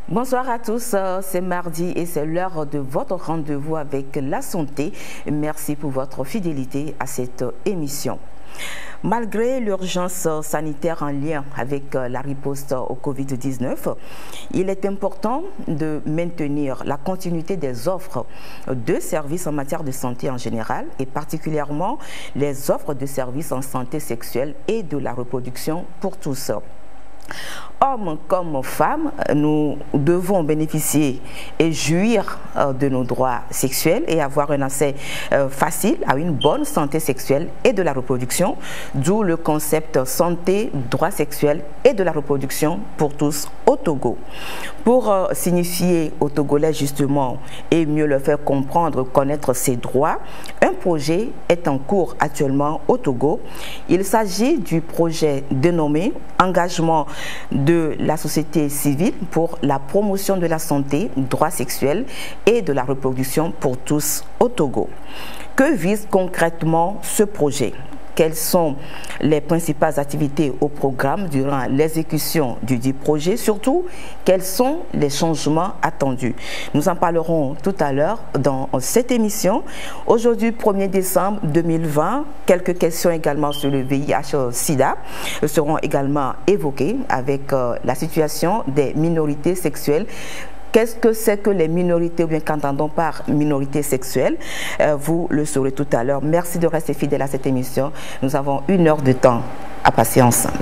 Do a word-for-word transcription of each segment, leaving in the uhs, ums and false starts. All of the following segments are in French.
Bonsoir à tous, c'est mardi et c'est l'heure de votre rendez-vous avec la santé. Merci pour votre fidélité à cette émission. Malgré l'urgence sanitaire en lien avec la riposte au Covid dix-neuf, il est important de maintenir la continuité des offres de services en matière de santé en général et particulièrement les offres de services en santé sexuelle et de la reproduction pour tous. Hommes comme femmes, nous devons bénéficier et jouir de nos droits sexuels et avoir un accès facile à une bonne santé sexuelle et de la reproduction, d'où le concept santé, droits sexuels et de la reproduction pour tous au Togo. Pour signifier aux Togolais justement et mieux leur faire comprendre, connaître ses droits, un projet est en cours actuellement au Togo. Il s'agit du projet dénommé Engagement de la société civile pour la promotion de la santé, droits sexuels et de la reproduction pour tous au Togo. Que vise concrètement ce projet? Quelles sont les principales activités au programme durant l'exécution du dit projet? Surtout, quels sont les changements attendus? Nous en parlerons tout à l'heure dans cette émission. Aujourd'hui, premier décembre deux mille vingt, quelques questions également sur le V I H sida seront également évoquées avec la situation des minorités sexuelles. Qu'est-ce que c'est que les minorités ou bien qu'entendons par minorité sexuelle? euh, Vous le saurez tout à l'heure. Merci de rester fidèle à cette émission. Nous avons une heure de temps à passer ensemble.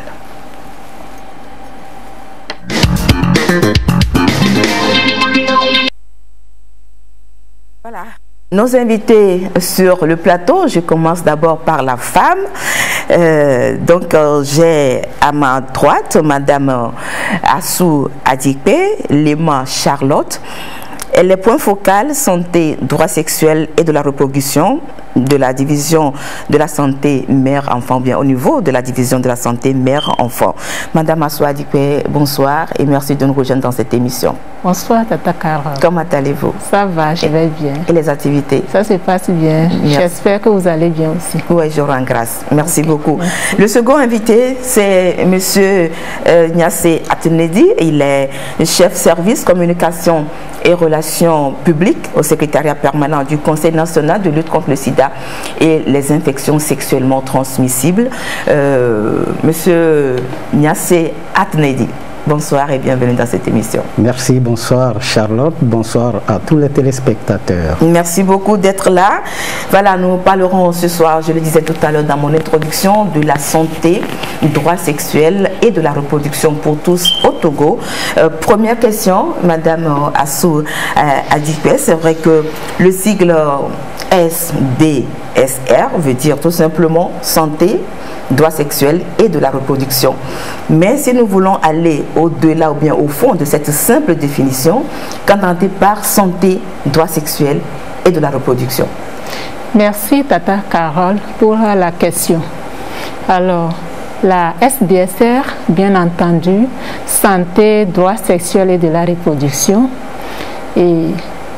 Voilà. Nos invités sur le plateau, je commence d'abord par la femme. Euh, donc euh, j'ai à ma droite Madame Assou Adikpe, Léma Charlotte. Elle est point focal santé, droits sexuels et de la reproduction de la division de la santé mère-enfant, bien au niveau de la division de la santé mère-enfant. Madame Assou Adikpe, bonsoir et merci de nous rejoindre dans cette émission. Bonsoir Tata Carole. Comment allez-vous? Ça va, je vais bien. Et les activités? Ça se passe bien. J'espère que vous allez bien aussi. Oui, je rends grâce. Merci okay. beaucoup. Merci. Le second invité, c'est Monsieur euh, Niasse Atenedi. Il est chef service communication et relations publiques au secrétariat permanent du Conseil national de lutte contre le sida et les infections sexuellement transmissibles. Euh, Monsieur Niasse Atenedi. Bonsoir et bienvenue dans cette émission. Merci, bonsoir Charlotte, bonsoir à tous les téléspectateurs. Merci beaucoup d'être là. Voilà, nous parlerons ce soir, je le disais tout à l'heure dans mon introduction, de la santé, droits sexuels et de la reproduction pour tous au Togo. Euh, première question, Madame Assou euh, Adikpe, c'est vrai que le sigle S D S R veut dire tout simplement santé, droits sexuels et de la reproduction. Mais si nous voulons aller au-delà ou bien au fond de cette simple définition, qu'entendez par santé, droits sexuels et de la reproduction? Merci Tata Carole pour la question. Alors, la S D S R, bien entendu, santé, droits sexuels et de la reproduction, et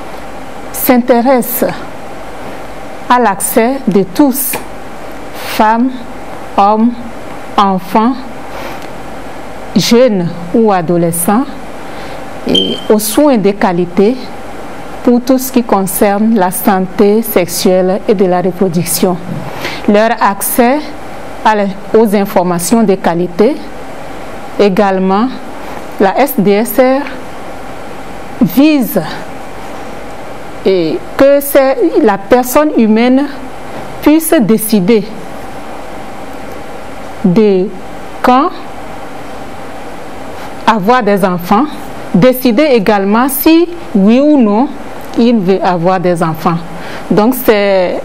s'intéresse à l'accès de tous, femmes, hommes, enfants, jeunes ou adolescents, et aux soins de qualité pour tout ce qui concerne la santé sexuelle et de la reproduction. Leur accès à les, aux informations de qualité. Également, la S D S R vise et que la personne humaine puisse décider de quand avoir des enfants, décider également si oui ou non il veut avoir des enfants. Donc c'est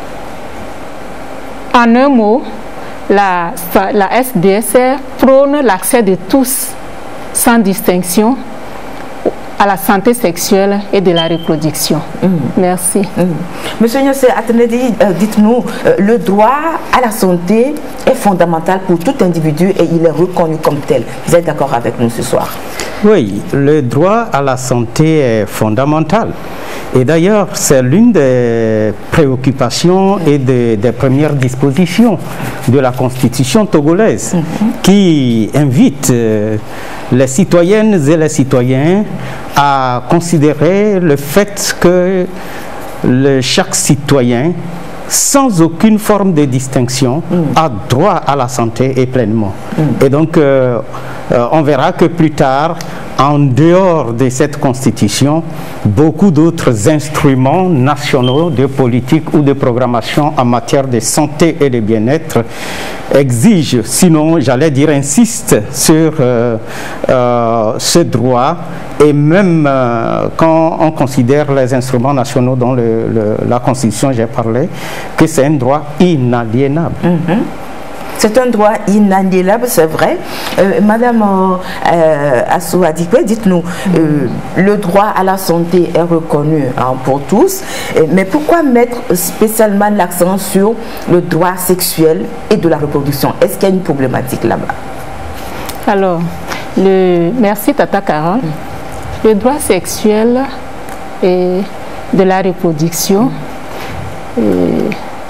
en un mot, la, la S D S R prône l'accès de tous sans distinction à la santé sexuelle et de la reproduction. Mmh. Merci. Mmh. Monsieur Niasse Atenedi, euh, dites-nous, euh, le droit à la santé est fondamental pour tout individu et il est reconnu comme tel. Vous êtes d'accord avec nous ce soir? Oui, le droit à la santé est fondamental. Et d'ailleurs, c'est l'une des préoccupations et des, des premières dispositions de la Constitution togolaise, mmh. qui invite euh, les citoyennes et les citoyens à considérer le fait que le, chaque citoyen, sans aucune forme de distinction, mmh. a droit à la santé et pleinement. Mmh. Et donc, euh, euh, on verra que plus tard, en dehors de cette constitution, beaucoup d'autres instruments nationaux de politique ou de programmation en matière de santé et de bien-être exigent, sinon j'allais dire insistent sur euh, euh, ce droit, et même euh, quand on considère les instruments nationaux dont le, le, la constitution j'ai parlé, que c'est un droit inaliénable. Mm-hmm. C'est un droit inaliénable, c'est vrai. Euh, Madame euh, Assou Adikwe, dites-nous, euh, le droit à la santé est reconnu hein, pour tous, mais pourquoi mettre spécialement l'accent sur le droit sexuel et de la reproduction? Est-ce qu'il y a une problématique là-bas? Alors, le, merci Tata Carole. Mm. Le droit sexuel et de la reproduction mm. euh,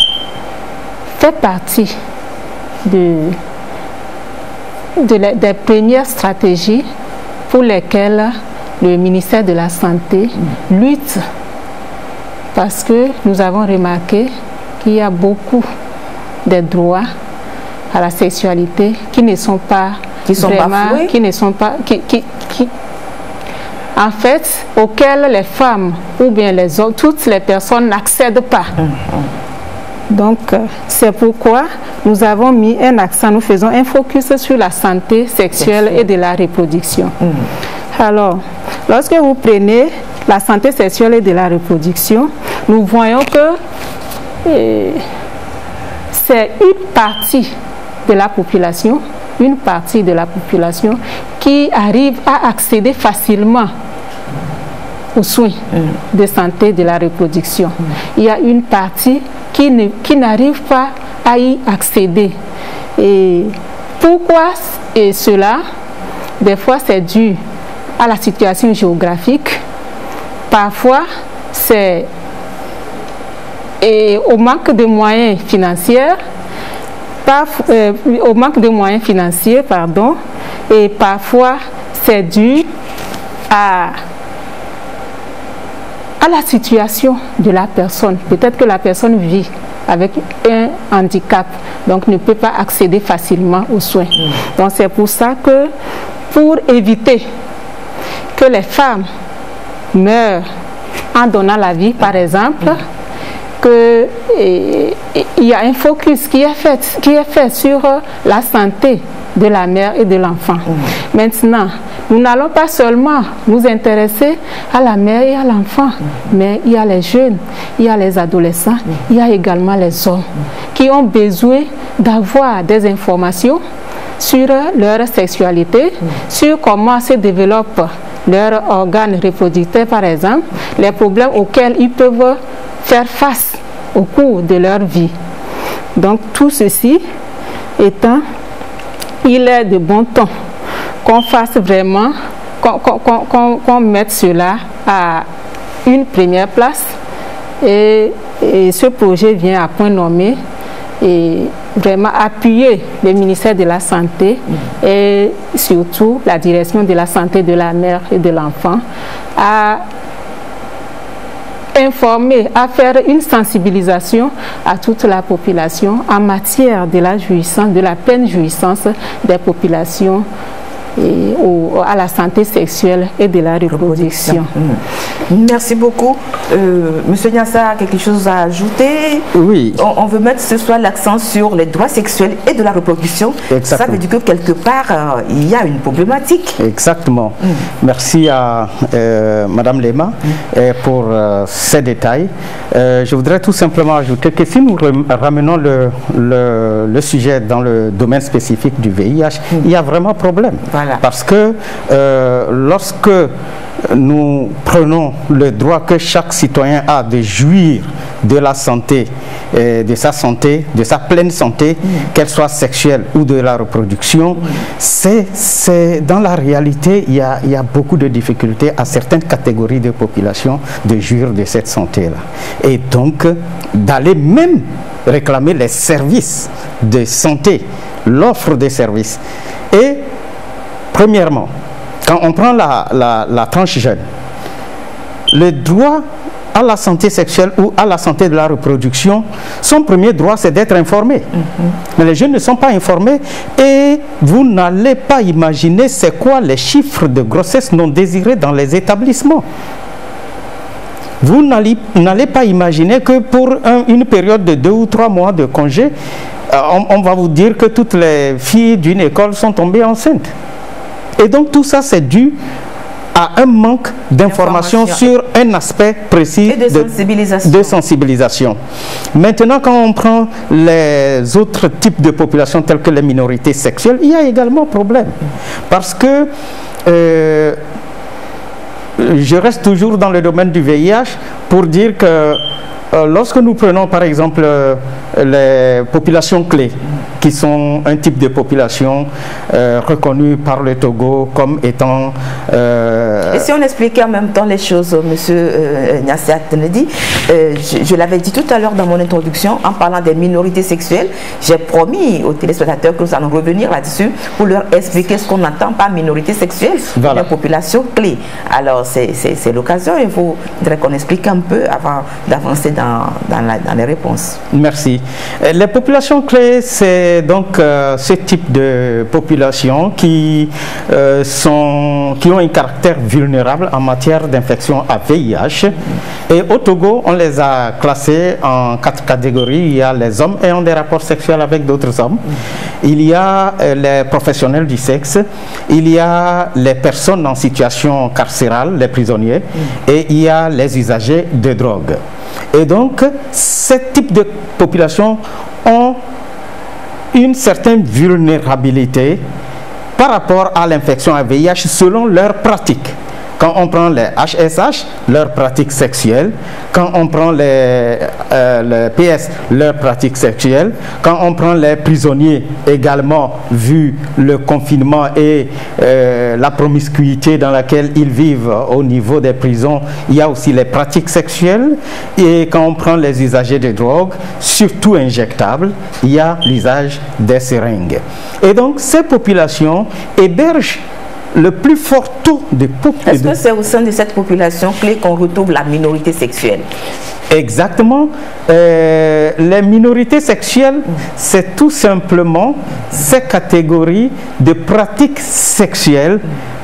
fait partie De, de la, des premières stratégies pour lesquelles le ministère de la Santé lutte, parce que nous avons remarqué qu'il y a beaucoup de droits à la sexualité qui ne sont pas qui sont vraiment, bafoués. qui ne sont pas qui, qui, qui, en fait, auxquels les femmes ou bien les autres, toutes les personnes n'accèdent pas. Mm-hmm. Donc, c'est pourquoi nous avons mis un accent, nous faisons un focus sur la santé sexuelle et de la reproduction. Mmh. Alors, lorsque vous prenez la santé sexuelle et de la reproduction, nous voyons que eh, c'est une partie de la population, une partie de la population qui arrive à accéder facilement aux soins mmh. de santé de la reproduction. Mmh. Il y a une partie qui ne, qui n'arrive pas à y accéder. Et pourquoi et cela? Des fois, c'est dû à la situation géographique. Parfois, c'est et au manque de moyens financiers, par, euh, au manque de moyens financiers, pardon, et parfois, c'est dû à à la situation de la personne. Peut-être que la personne vit avec un handicap, donc ne peut pas accéder facilement aux soins. Mmh. Donc c'est pour ça que, pour éviter que les femmes meurent en donnant la vie, par exemple, mmh. que et, et, il y a un focus qui est fait, qui est fait sur la santé de la mère et de l'enfant. Mmh. Maintenant, nous n'allons pas seulement nous intéresser à la mère et à l'enfant, mmh. mais il y a les jeunes, il y a les adolescents, mmh. il y a également les hommes mmh. qui ont besoin d'avoir des informations sur leur sexualité, mmh. sur comment se développent leurs organes reproducteurs, par exemple, les problèmes auxquels ils peuvent faire face au cours de leur vie. Donc tout ceci étant, il est de bon ton qu'on fasse vraiment, qu'on qu'on, qu'on, qu'on mette cela à une première place, et, et ce projet vient à point nommé et vraiment appuyer le ministère de la Santé mmh. et surtout la direction de la santé de la mère et de l'enfant à informer, à faire une sensibilisation à toute la population en matière de la jouissance, de la pleine jouissance des populations et au, à la santé sexuelle et de la reproduction. Mmh. Merci beaucoup. Euh, Monsieur Niassa a quelque chose à ajouter? Oui. On, on veut mettre ce soir l'accent sur les droits sexuels et de la reproduction. Exactement. Ça veut dire que quelque part, euh, il y a une problématique. Exactement. Mmh. Merci à euh, Madame Lema mmh. et pour euh, ces détails. Euh, je voudrais tout simplement ajouter que si nous ramenons le, le, le sujet dans le domaine spécifique du V I H, mmh. il y a vraiment problème. Voilà. Parce que euh, lorsque nous prenons le droit que chaque citoyen a de jouir de la santé, euh, de sa santé, de sa pleine santé, mmh. qu'elle soit sexuelle ou de la reproduction, mmh. c'est, c'est dans la réalité, il y a, il y a beaucoup de difficultés à certaines catégories de population de jouir de cette santé-là. Et donc, d'aller même réclamer les services de santé, l'offre de services. Et, premièrement, quand on prend la, la, la tranche jeune, le droit à la santé sexuelle ou à la santé de la reproduction, son premier droit, c'est d'être informé. Mm-hmm. Mais les jeunes ne sont pas informés et vous n'allez pas imaginer c'est quoi les chiffres de grossesse non désirées dans les établissements. Vous n'allez pas imaginer que pour un, une période de deux ou trois mois de congé, euh, on, on va vous dire que toutes les filles d'une école sont tombées enceintes. Et donc tout ça, c'est dû à un manque d'information sur un aspect précis et de, de, sensibilisation. de sensibilisation. Maintenant, quand on prend les autres types de populations telles que les minorités sexuelles, il y a également problème. Parce que euh, je reste toujours dans le domaine du V I H pour dire que euh, lorsque nous prenons par exemple euh, les populations clés, qui sont un type de population euh, reconnue par le Togo comme étant... Euh... Et si on expliquait en même temps les choses, M. Euh, Nyassa Tenedi, euh, je, je l'avais dit tout à l'heure dans mon introduction, en parlant des minorités sexuelles, j'ai promis aux téléspectateurs que nous allons revenir là-dessus pour leur expliquer ce qu'on entend par minorité sexuelle, voilà. Une population clé. Alors c'est l'occasion, il faudrait qu'on explique un peu avant d'avancer dans, dans, dans les réponses. Merci. Les populations clés, c'est donc euh, ce type de population qui, euh, sont, qui ont un caractère vulnérable en matière d'infection à V I H. Et au Togo, on les a classés en quatre catégories. Il y a les hommes ayant des rapports sexuels avec d'autres hommes. Il y a euh, les professionnels du sexe. Il y a les personnes en situation carcérale, les prisonniers. Et il y a les usagers de drogue. Et donc, ce type de population ont une certaine vulnérabilité par rapport à l'infection à V I H selon leurs pratiques. Quand on prend les H S H, leurs pratiques sexuelles. Quand on prend les, euh, les P S, leurs pratiques sexuelles. Quand on prend les prisonniers également, vu le confinement et euh, la promiscuité dans laquelle ils vivent au niveau des prisons, il y a aussi les pratiques sexuelles. Et quand on prend les usagers de drogue, surtout injectables, il y a l'usage des seringues. Et donc ces populations hébergent le plus fort taux de population. Est-ce que c'est au sein de cette population clé qu'on retrouve la minorité sexuelle? Exactement. Euh, les minorités sexuelles, c'est tout simplement ces catégories de pratiques sexuelles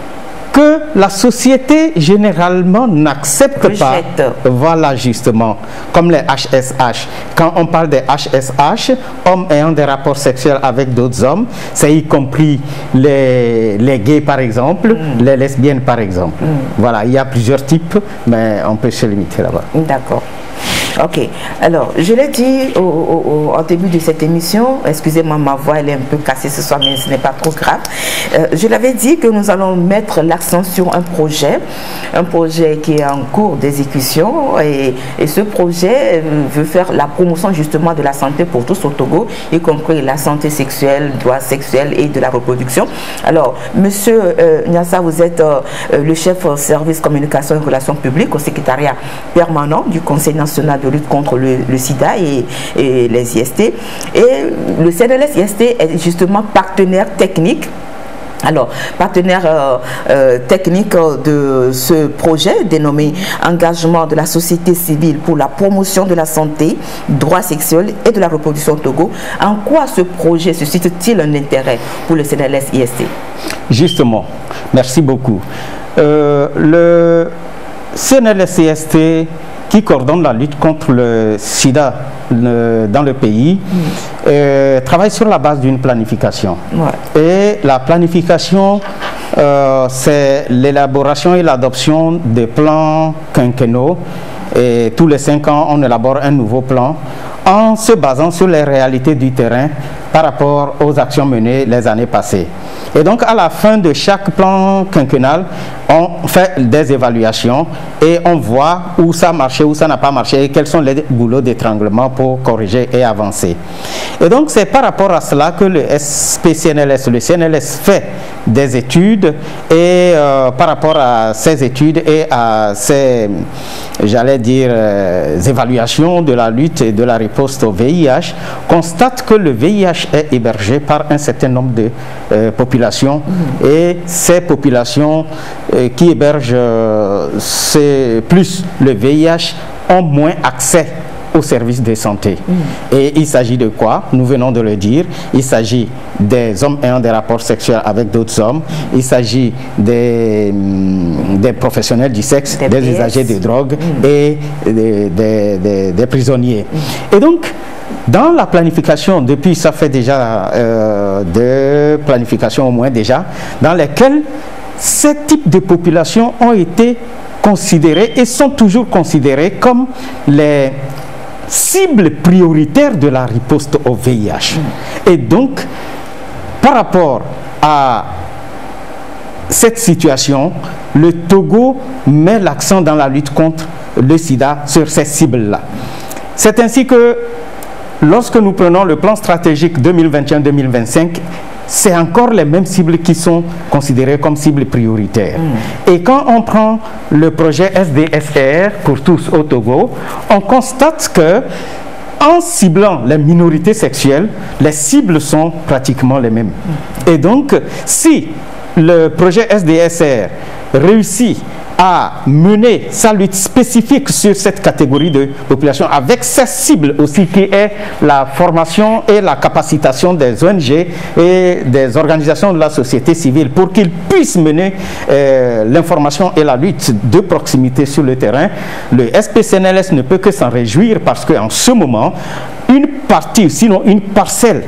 que la société généralement n'accepte pas. Voilà, justement, comme les H S H. Quand on parle des H S H, hommes ayant des rapports sexuels avec d'autres hommes, c'est y compris les, les gays par exemple, mm. les lesbiennes par exemple. Mm. Voilà, il y a plusieurs types, mais on peut se limiter là-bas. D'accord. Ok, alors je l'ai dit au, au, au début de cette émission, excusez-moi, ma voix elle est un peu cassée ce soir, mais ce n'est pas trop grave. Euh, je l'avais dit que nous allons mettre l'accent sur un projet, un projet qui est en cours d'exécution et, et ce projet veut faire la promotion justement de la santé pour tous au Togo, y compris la santé sexuelle, droits sexuels et de la reproduction. Alors, monsieur euh, Nyassa, vous êtes euh, le chef service communication et relations publiques au secrétariat permanent du Conseil national de lutte contre le, le sida et, et les I S T. Et le C N L S I S T est justement partenaire technique. Alors, partenaire euh, euh, technique de ce projet dénommé Engagement de la société civile pour la promotion de la santé, droits sexuels et de la reproduction au Togo. En quoi ce projet suscite-t-il un intérêt pour le C N L S I S T? Justement, merci beaucoup. Euh, le C N L S I S T qui coordonne la lutte contre le sida le, dans le pays, mmh. euh, travaille sur la base d'une planification. Ouais. Et la planification, euh, c'est l'élaboration et l'adoption des plans quinquennaux. Et tous les cinq ans, on élabore un nouveau plan en se basant sur les réalités du terrain par rapport aux actions menées les années passées. Et donc à la fin de chaque plan quinquennal, on fait des évaluations et on voit où ça a marché, où ça n'a pas marché et quels sont les boulots d'étranglement pour corriger et avancer. Et donc c'est par rapport à cela que le S P C N L S, le C N L S fait des études et euh, par rapport à ces études et à ces, j'allais dire, euh, évaluations de la lutte et de la riposte au V I H, constate que le V I H est hébergé par un certain nombre de euh, populations mmh. et ces populations euh, qui hébergent euh, plus le V I H ont moins accès aux services de santé. Mmh. Et il s'agit de quoi? Nous venons de le dire. Il s'agit des hommes ayant des rapports sexuels avec d'autres hommes. Il s'agit des, des professionnels du sexe, des, des usagers de drogue mmh. et des, des, des, des prisonniers. Mmh. Et donc, dans la planification, depuis ça fait déjà euh, deux planifications au moins déjà, dans lesquelles ces types de populations ont été considérés et sont toujours considérés comme les cibles prioritaires de la riposte au V I H. Et donc, par rapport à cette situation, le Togo met l'accent dans la lutte contre le sida sur ces cibles-là. C'est ainsi que lorsque nous prenons le plan stratégique deux mille vingt et un deux mille vingt-cinq, c'est encore les mêmes cibles qui sont considérées comme cibles prioritaires. Mmh. Et quand on prend le projet S D S R pour tous au Togo, on constate que en ciblant les minorités sexuelles, les cibles sont pratiquement les mêmes. Mmh. Et donc, si le projet S D S R réussit à mener sa lutte spécifique sur cette catégorie de population avec sa cible aussi qui est la formation et la capacitation des O N G et des organisations de la société civile pour qu'ils puissent mener euh, l'information et la lutte de proximité sur le terrain, le S P C N L S ne peut que s'en réjouir parce qu'en ce moment, une partie, sinon une parcelle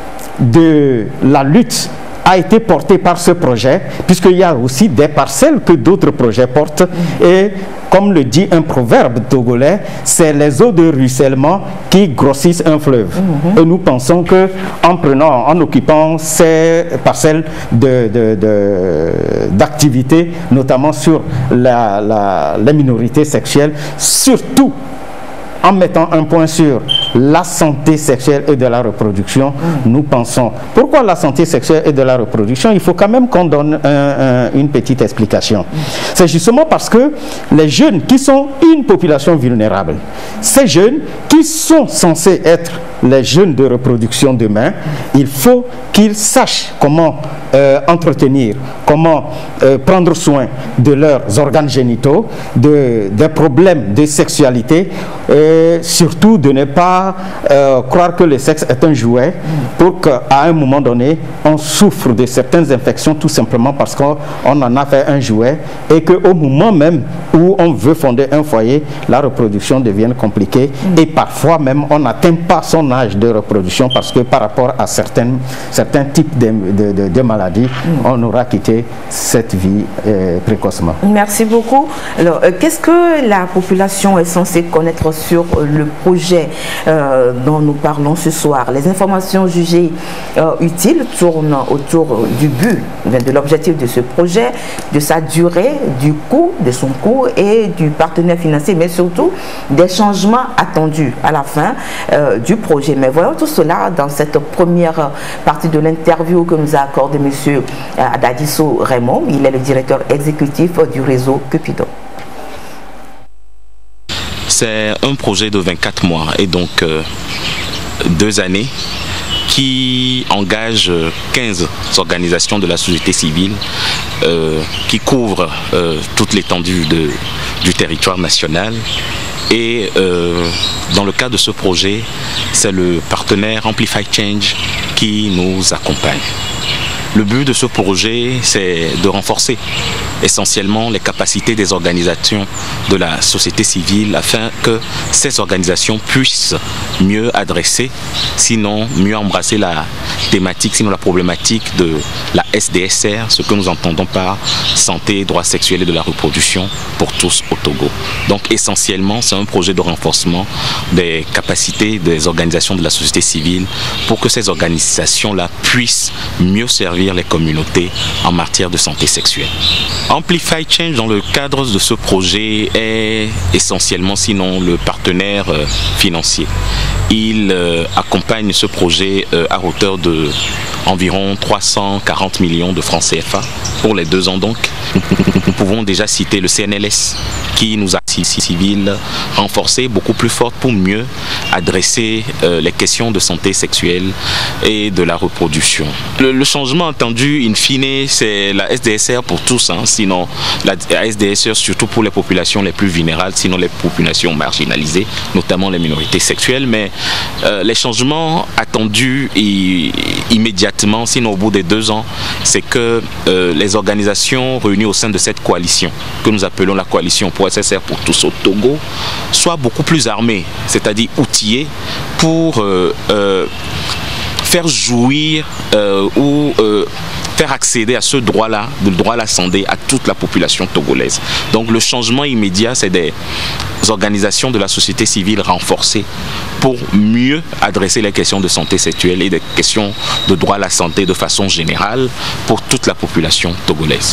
de la lutte a été porté par ce projet, puisqu'il y a aussi des parcelles que d'autres projets portent. Et comme le dit un proverbe togolais, c'est les eaux de ruissellement qui grossissent un fleuve. Mm-hmm. Et nous pensons que en prenant, en occupant ces parcelles de, de, de, d'activité, notamment sur la, la, les minorités sexuelles, surtout en mettant un point sur la santé sexuelle et de la reproduction, mmh. nous pensons. Pourquoi la santé sexuelle et de la reproduction? Il faut quand même qu'on donne un, un, une petite explication. Mmh. C'est justement parce que les jeunes qui sont une population vulnérable, ces jeunes qui sont censés être les jeunes de reproduction demain, il faut qu'ils sachent comment euh, entretenir, comment euh, prendre soin de leurs organes génitaux, de, des problèmes de sexualité, et surtout de ne pas euh, croire que le sexe est un jouet pour qu'à un moment donné, on souffre de certaines infections tout simplement parce qu'on en a fait un jouet et qu'au moment même où on veut fonder un foyer, la reproduction devient compliquée et parfois même on n'atteint pas son âge de reproduction parce que par rapport à certaines, certains types de, de, de, de maladies, mm. on aura quitté cette vie euh, précocement. Merci beaucoup. Alors, euh, qu'est-ce que la population est censée connaître sur euh, le projet euh, dont nous parlons ce soir? Les informations jugées euh, utiles tournent autour du but, de l'objectif de ce projet, de sa durée, du coût, de son coût et du partenaire financier, mais surtout des changements attendus à la fin euh, du projet. Mais voyons tout cela dans cette première partie de l'interview que nous a accordé M. Adadiso Raymond. Il est le directeur exécutif du réseau Cupido. C'est un projet de vingt-quatre mois et donc euh, deux années qui engage quinze organisations de la société civile euh, qui couvrent euh, toute l'étendue du territoire national. Et euh, dans le cadre de ce projet, c'est le partenaire Amplify Change qui nous accompagne. Le but de ce projet, c'est de renforcer essentiellement les capacités des organisations de la société civile afin que ces organisations puissent mieux adresser, sinon mieux embrasser la thématique, sinon la problématique de la S D S R, ce que nous entendons par santé, droits sexuels et de la reproduction pour tous au Togo. Donc essentiellement, c'est un projet de renforcement des capacités des organisations de la société civile pour que ces organisations-là puissent mieux servir les communautés en matière de santé sexuelle. Amplify Change, dans le cadre de ce projet, est essentiellement, sinon le partenaire euh, financier. Il euh, accompagne ce projet euh, à hauteur de environ trois cent quarante millions de francs C F A pour les deux ans donc. Nous pouvons déjà citer le C N L S qui nous a civil renforcé, beaucoup plus forte pour mieux adresser euh, les questions de santé sexuelle et de la reproduction. Le, le changement entendu, in fine, c'est la S D S R pour tous, hein, sinon la, la S D S R surtout pour les populations les plus vulnérables, sinon les populations marginalisées, notamment les minorités sexuelles, mais euh, les changements attendus et, immédiatement, sinon au bout des deux ans, c'est que euh, les organisations réunies au sein de cette coalition, que nous appelons la coalition pour S S R pour tous au Togo, soient beaucoup plus armées, c'est-à-dire outillées pour euh, euh, faire jouir euh, ou euh, faire accéder à ce droit-là, le droit à la santé à toute la population togolaise. Donc le changement immédiat, c'est des organisations de la société civile renforcées pour mieux adresser les questions de santé sexuelle et des questions de droit à la santé de façon générale pour toute la population togolaise.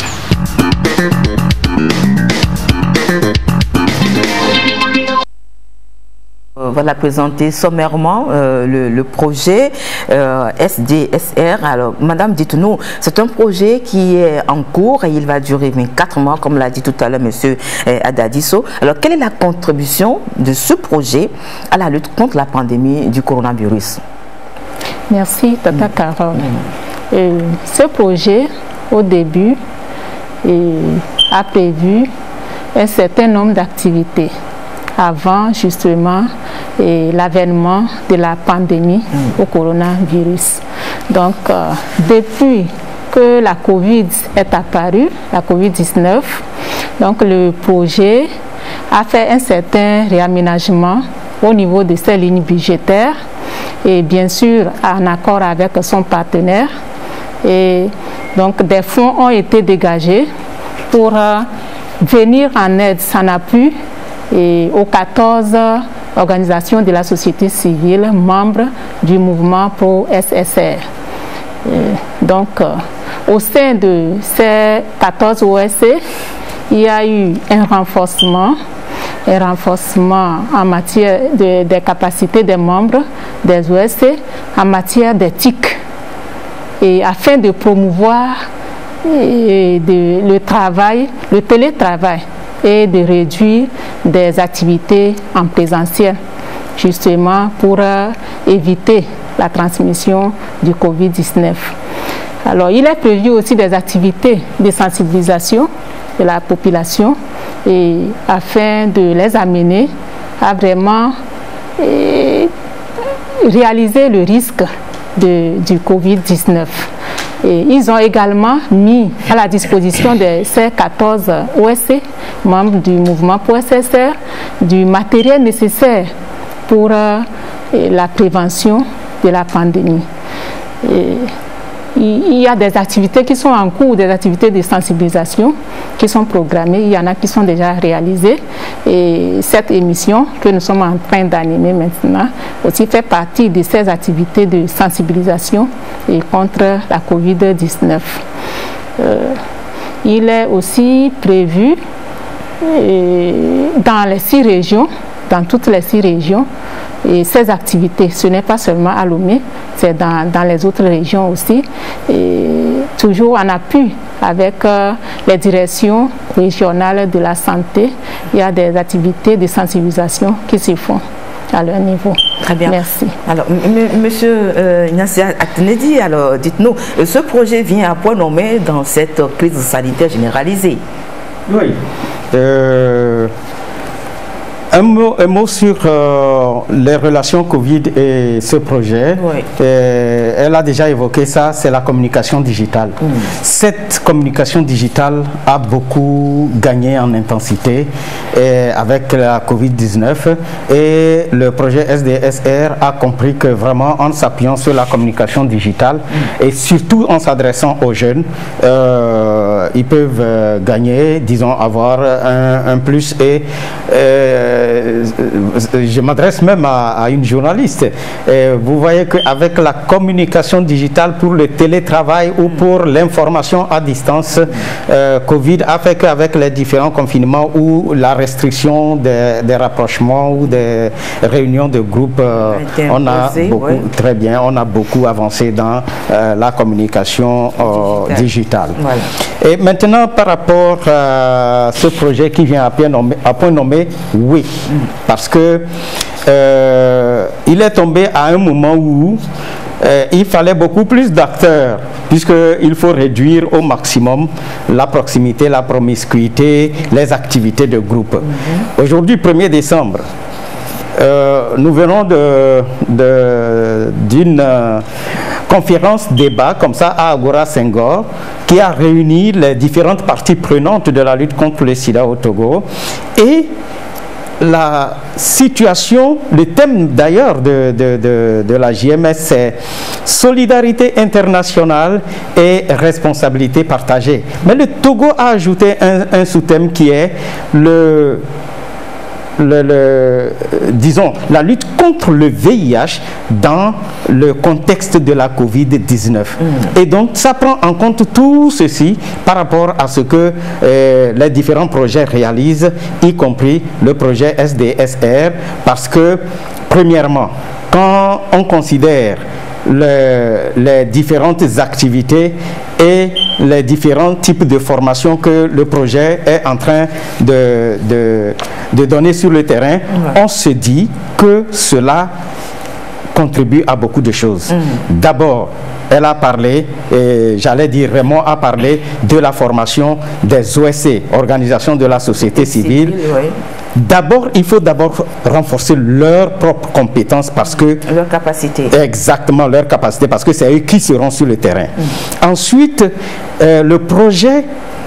Voilà, présenter sommairement euh, le, le projet euh, S D S R. Alors, madame, dites-nous, c'est un projet qui est en cours et il va durer vingt-quatre mois, comme l'a dit tout à l'heure monsieur euh, Adadiso. Alors, quelle est la contribution de ce projet à la lutte contre la pandémie du coronavirus? Merci, Tata Carole. Mmh. Et ce projet, au début, et, a prévu un certain nombre d'activités avant justement l'avènement de la pandémie mmh. au coronavirus. Donc, euh, depuis que la Covid est apparue, la Covid dix-neuf, donc le projet a fait un certain réaménagement au niveau de ses lignes budgétaires et bien sûr en accord avec son partenaire. Et donc des fonds ont été dégagés pour euh, venir en aide, en appui et aux quatorze organisations de la société civile membres du mouvement Pro S S R. Et donc, euh, au sein de ces quatorze O S C, il y a eu un renforcement, un renforcement en matière de, des capacités des membres des O S C en matière d'éthique, et afin de promouvoir et de, le travail, le télétravail, et de réduire des activités en présentiel, justement pour euh, éviter la transmission du Covid dix-neuf. Alors, il est prévu aussi des activités de sensibilisation de la population et afin de les amener à vraiment et, réaliser le risque de, du Covid dix-neuf. Et ils ont également mis à la disposition de ces quatorze O S C, membres du mouvement Pro S S R, du matériel nécessaire pour euh, la prévention de la pandémie. Et il y a des activités qui sont en cours, des activités de sensibilisation qui sont programmées, il y en a qui sont déjà réalisées. Et cette émission que nous sommes en train d'animer maintenant aussi fait partie de ces activités de sensibilisation et contre la Covid dix-neuf. Euh, il est aussi prévu euh, dans les six régions, dans toutes les six régions, et ces activités, ce n'est pas seulement à Lomé, c'est dans, dans les autres régions aussi, et toujours en appui avec euh, les directions régionales de la santé. Il y a des activités de sensibilisation qui se font à leur niveau. Très bien. Merci. Alors, monsieur euh, Ignacy Atenedi, alors dites-nous, ce projet vient à point nommé dans cette crise sanitaire généralisée. Oui. Euh... Un mot, un mot sur euh, les relations Covid et ce projet. Oui. Et elle a déjà évoqué ça, c'est la communication digitale. Mm. Cette communication digitale a beaucoup gagné en intensité et avec la Covid dix-neuf, et le projet S D S R a compris que vraiment en s'appuyant sur la communication digitale mm. et surtout en s'adressant aux jeunes, euh, ils peuvent euh, gagner, disons, avoir un, un plus. Et euh, je m'adresse même à, à une journaliste. Et vous voyez qu'avec la communication digitale pour le télétravail ou pour l'information à distance, euh, Covid a fait qu'avec les différents confinements ou la restriction des, des rapprochements ou des réunions de groupe, euh, on a beaucoup, ouais. très bien, on a beaucoup avancé dans euh, la communication euh, digitale. digitale. Voilà. Et maintenant, par rapport à ce projet qui vient à point nommé, à point nommé oui, mm. parce que euh, il est tombé à un moment où euh, il fallait beaucoup plus d'acteurs, puisqu'il faut réduire au maximum la proximité, la promiscuité, les activités de groupe. Mm-hmm. Aujourd'hui, premier décembre, euh, nous venons de, de, d'une euh, conférence débat comme ça à Agora Senghor, qui a réuni les différentes parties prenantes de la lutte contre le sida au Togo. Et la situation, le thème d'ailleurs de, de, de, de la J M S, c'est solidarité internationale et responsabilité partagée. Mais le Togo a ajouté un, un sous-thème qui est le... Le, le, disons, la lutte contre le V I H dans le contexte de la Covid dix-neuf. Mmh. Et donc, ça prend en compte tout ceci par rapport à ce que euh, les différents projets réalisent, y compris le projet S D S R, parce que, premièrement, quand on considère Le, les différentes activités et les différents types de formations que le projet est en train de, de, de donner sur le terrain, ouais. on se dit que cela contribue à beaucoup de choses. Mmh. D'abord, elle a parlé, j'allais dire Raymond a parlé de la formation des O S C, Organisation de la société civile. civile oui. D'abord, il faut d'abord renforcer leurs propres compétences parce que... Leur capacité. Exactement, leur capacité, parce que c'est eux qui seront sur le terrain. Mmh. Ensuite, euh, le projet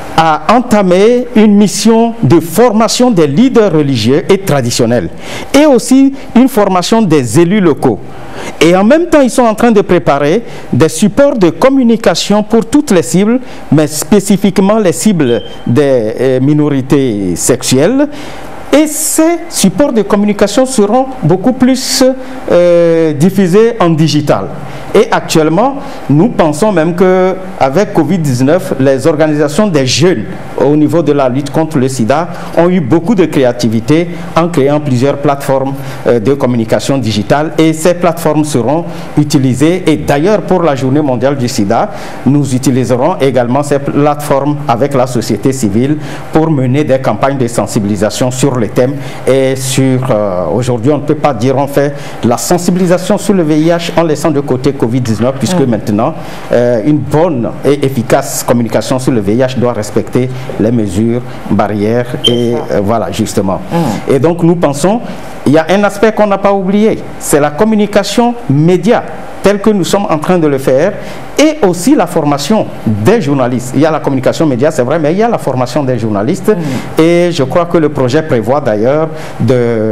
a entamé une mission de formation des leaders religieux et traditionnels et aussi une formation des élus locaux. Et en même temps, ils sont en train de préparer des supports de communication pour toutes les cibles, mais spécifiquement les cibles des euh, minorités sexuelles. Et ces supports de communication seront beaucoup plus euh, diffusés en digital. Et actuellement, nous pensons même qu'avec Covid dix-neuf, les organisations des jeunes au niveau de la lutte contre le sida ont eu beaucoup de créativité en créant plusieurs plateformes euh, de communication digitale. Et ces plateformes seront utilisées. Et d'ailleurs, pour la Journée mondiale du sida, nous utiliserons également ces plateformes avec la société civile pour mener des campagnes de sensibilisation sur les thèmes et sur, euh, aujourd'hui on ne peut pas dire on fait la sensibilisation sur le V I H en laissant de côté Covid dix-neuf, puisque mmh. maintenant euh, une bonne et efficace communication sur le V I H doit respecter les mesures barrières et euh, voilà justement. Mmh. Et donc nous pensons, il y a un aspect qu'on n'a pas oublié, c'est la communication média tel que nous sommes en train de le faire, et aussi la formation des journalistes. Il y a la communication média, c'est vrai, mais il y a la formation des journalistes. Mmh. Et je crois que le projet prévoit d'ailleurs de,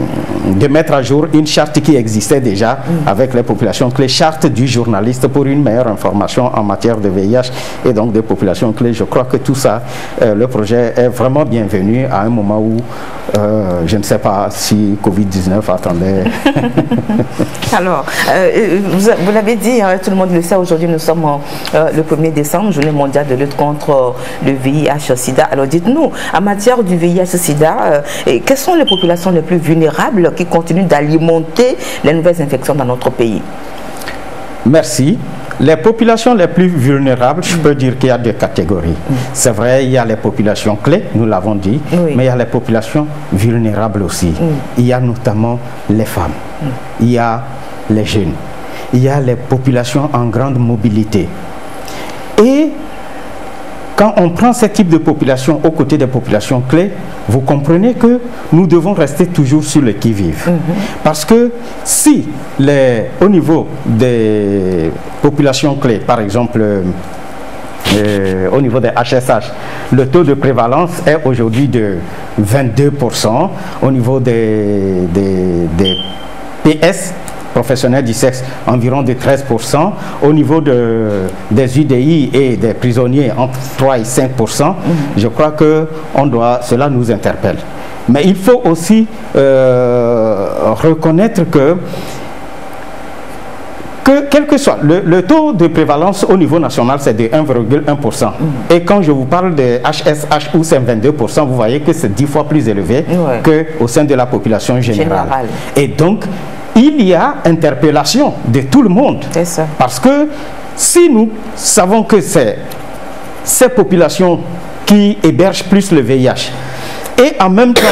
de mettre à jour une charte qui existait déjà mmh. avec les populations clés, charte du journaliste pour une meilleure information en matière de V I H et donc des populations clés. Je crois que tout ça, euh, le projet est vraiment bienvenu à un moment où euh, je ne sais pas si Covid dix-neuf attendait. Alors, euh, vous, vous l'avez dit, hein, tout le monde le sait, aujourd'hui nous sommes euh, le premier décembre, journée mondiale de lutte contre euh, le V I H sida. Alors dites-nous, en matière du V I H sida, euh, et quelles sont les populations les plus vulnérables qui continuent d'alimenter les nouvelles infections dans notre pays? Merci. Les populations les plus vulnérables, je peux dire qu'il y a deux catégories. Mm. C'est vrai, il y a les populations clés, nous l'avons dit, oui. mais il y a les populations vulnérables aussi. Mm. Il y a notamment les femmes, mm. il y a les jeunes, il y a les populations en grande mobilité. Et quand on prend ce type de population aux côtés des populations clés, vous comprenez que nous devons rester toujours sur le qui-vive. Mm-hmm. Parce que si, les, au niveau des populations clés, par exemple, euh, au niveau des H S H, le taux de prévalence est aujourd'hui de vingt-deux pour cent, au niveau des, des, des P S, professionnels du sexe, environ de treize pour cent. Au niveau de, des U D I et des prisonniers, entre trois et cinq pour cent. Mmh. Je crois que on doit, cela nous interpelle. Mais il faut aussi euh, reconnaître que, que, quel que soit, le, le taux de prévalence au niveau national, c'est de un virgule un pour cent. Mmh. Et quand je vous parle de H S H où c'est vingt-deux pour cent, vous voyez que c'est dix fois plus élevé ouais. qu'au sein de la population générale. Général. Et donc, il y a interpellation de tout le monde. C'est ça. Parce que si nous savons que c'est ces populations qui hébergent plus le V I H, et en même temps,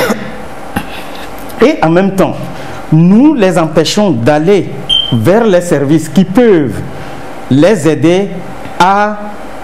et en même temps, nous les empêchons d'aller vers les services qui peuvent les aider à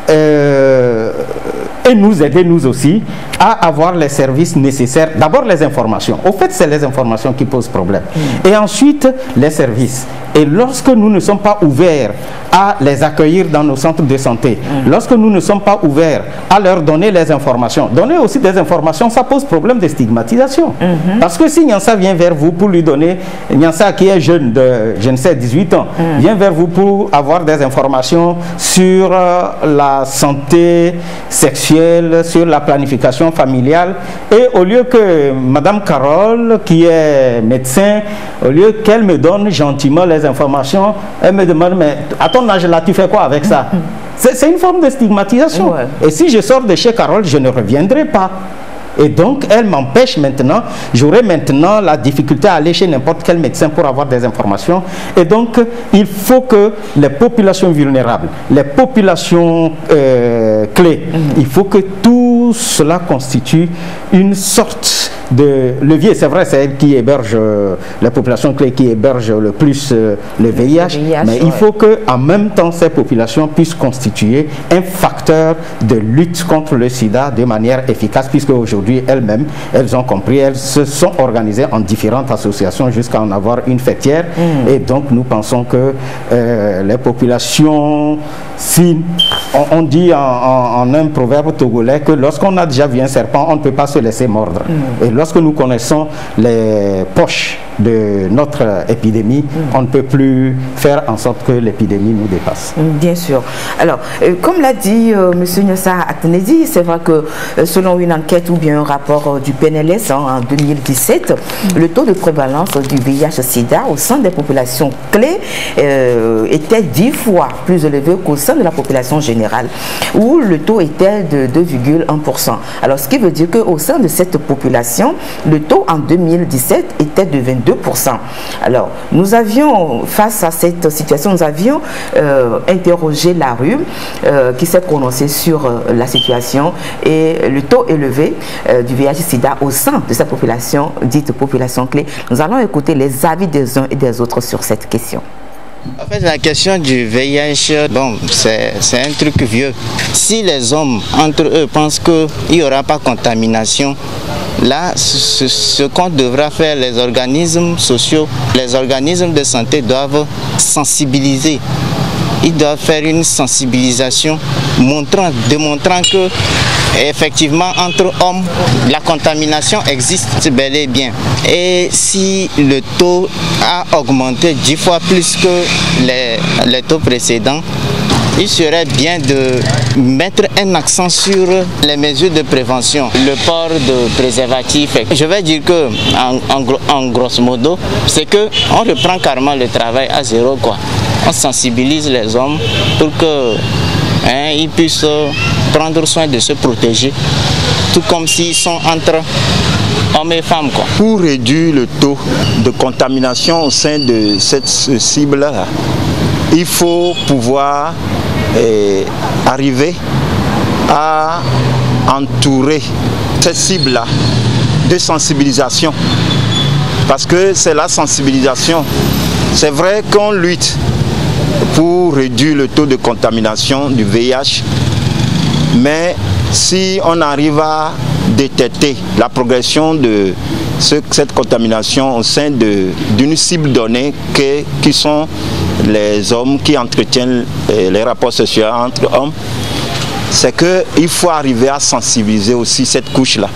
euh, et nous aider nous aussi à avoir les services nécessaires. D'abord les informations. Au fait, c'est les informations qui posent problème. Mmh. Et ensuite, les services. Et lorsque nous ne sommes pas ouverts à les accueillir dans nos centres de santé, mmh. lorsque nous ne sommes pas ouverts à leur donner les informations, donner aussi des informations, ça pose problème de stigmatisation. Mmh. Parce que si Nyansa vient vers vous pour lui donner, Nyansa qui est jeune de, je ne sais, dix-huit ans, mmh. vient vers vous pour avoir des informations sur euh, la santé sexuelle, sur la planification familiale, et au lieu que Madame Carole, qui est médecin, au lieu qu'elle me donne gentiment les informations, elle me demande, mais à ton âge là, tu fais quoi avec ça? C'est une forme de stigmatisation. Ouais. Et si je sors de chez Carole, je ne reviendrai pas. Et donc, elle m'empêche maintenant, j'aurai maintenant la difficulté à aller chez n'importe quel médecin pour avoir des informations. Et donc, il faut que les populations vulnérables, les populations euh, clés, mmh. il faut que tout cela constitue une sorte de levier. C'est vrai, c'est elle qui héberge, euh, la population clé qui héberge le plus euh, le V I H, le V I H mais ouais. il faut qu'en même temps, ces populations puissent constituer un facteur de lutte contre le sida de manière efficace, puisque aujourd'hui, elles-mêmes, elles ont compris, elles se sont organisées en différentes associations jusqu'à en avoir une fêtière. Mm. Et donc, nous pensons que euh, les populations, si on, on dit en, en, en un proverbe togolais que lorsqu'on a déjà vu un serpent, on ne peut pas se laisser mordre. Mm. Et lorsque nous connaissons les poches de notre épidémie, mmh. on ne peut plus faire en sorte que l'épidémie nous dépasse. Bien sûr. Alors, euh, comme l'a dit euh, M. Nyassa Atenedi, c'est vrai que euh, selon une enquête ou bien un rapport euh, du P N L S hein, en deux mille dix-sept, mmh. le taux de prévalence du V I H sida au sein des populations clés euh, était dix fois plus élevé qu'au sein de la population générale, où le taux était de deux virgule un pour cent. Alors, ce qui veut dire qu'au sein de cette population, le taux en deux mille dix-sept était de vingt-deux pour cent. Alors, nous avions, face à cette situation, nous avions euh, interrogé la rue euh, qui s'est prononcée sur euh, la situation et le taux élevé euh, du V I H sida au sein de cette population, dite population clé. Nous allons écouter les avis des uns et des autres sur cette question. En fait, la question du V I H, bon, c'est un truc vieux. Si les hommes, entre eux, pensent qu'il n'y aura pas contamination, là, ce, ce qu'on devra faire, les organismes sociaux, les organismes de santé doivent sensibiliser. Ils doivent faire une sensibilisation montrant, démontrant que effectivement entre hommes la contamination existe bel et bien. Et si le taux a augmenté dix fois plus que les, les taux précédents, il serait bien de mettre un accent sur les mesures de prévention, le port de préservatifs. Je vais dire que, en, en, en grosso modo, c'est qu'on reprend carrément le travail à zéro, quoi. On sensibilise les hommes pour que hein, ils puissent prendre soin de se protéger, tout comme s'ils sont entre hommes et femmes, quoi. Pour réduire le taux de contamination au sein de cette cible-là, il faut pouvoir eh, arriver à entourer cette cible-là de sensibilisation. Parce que c'est la sensibilisation. C'est vrai qu'on lutte pour réduire le taux de contamination du V I H, mais si on arrive à détecter la progression de ce, cette contamination au sein d'une cible donnée que, qui sont les hommes qui entretiennent les rapports sexuels entre hommes, c'est qu'il faut arriver à sensibiliser aussi cette couche-là.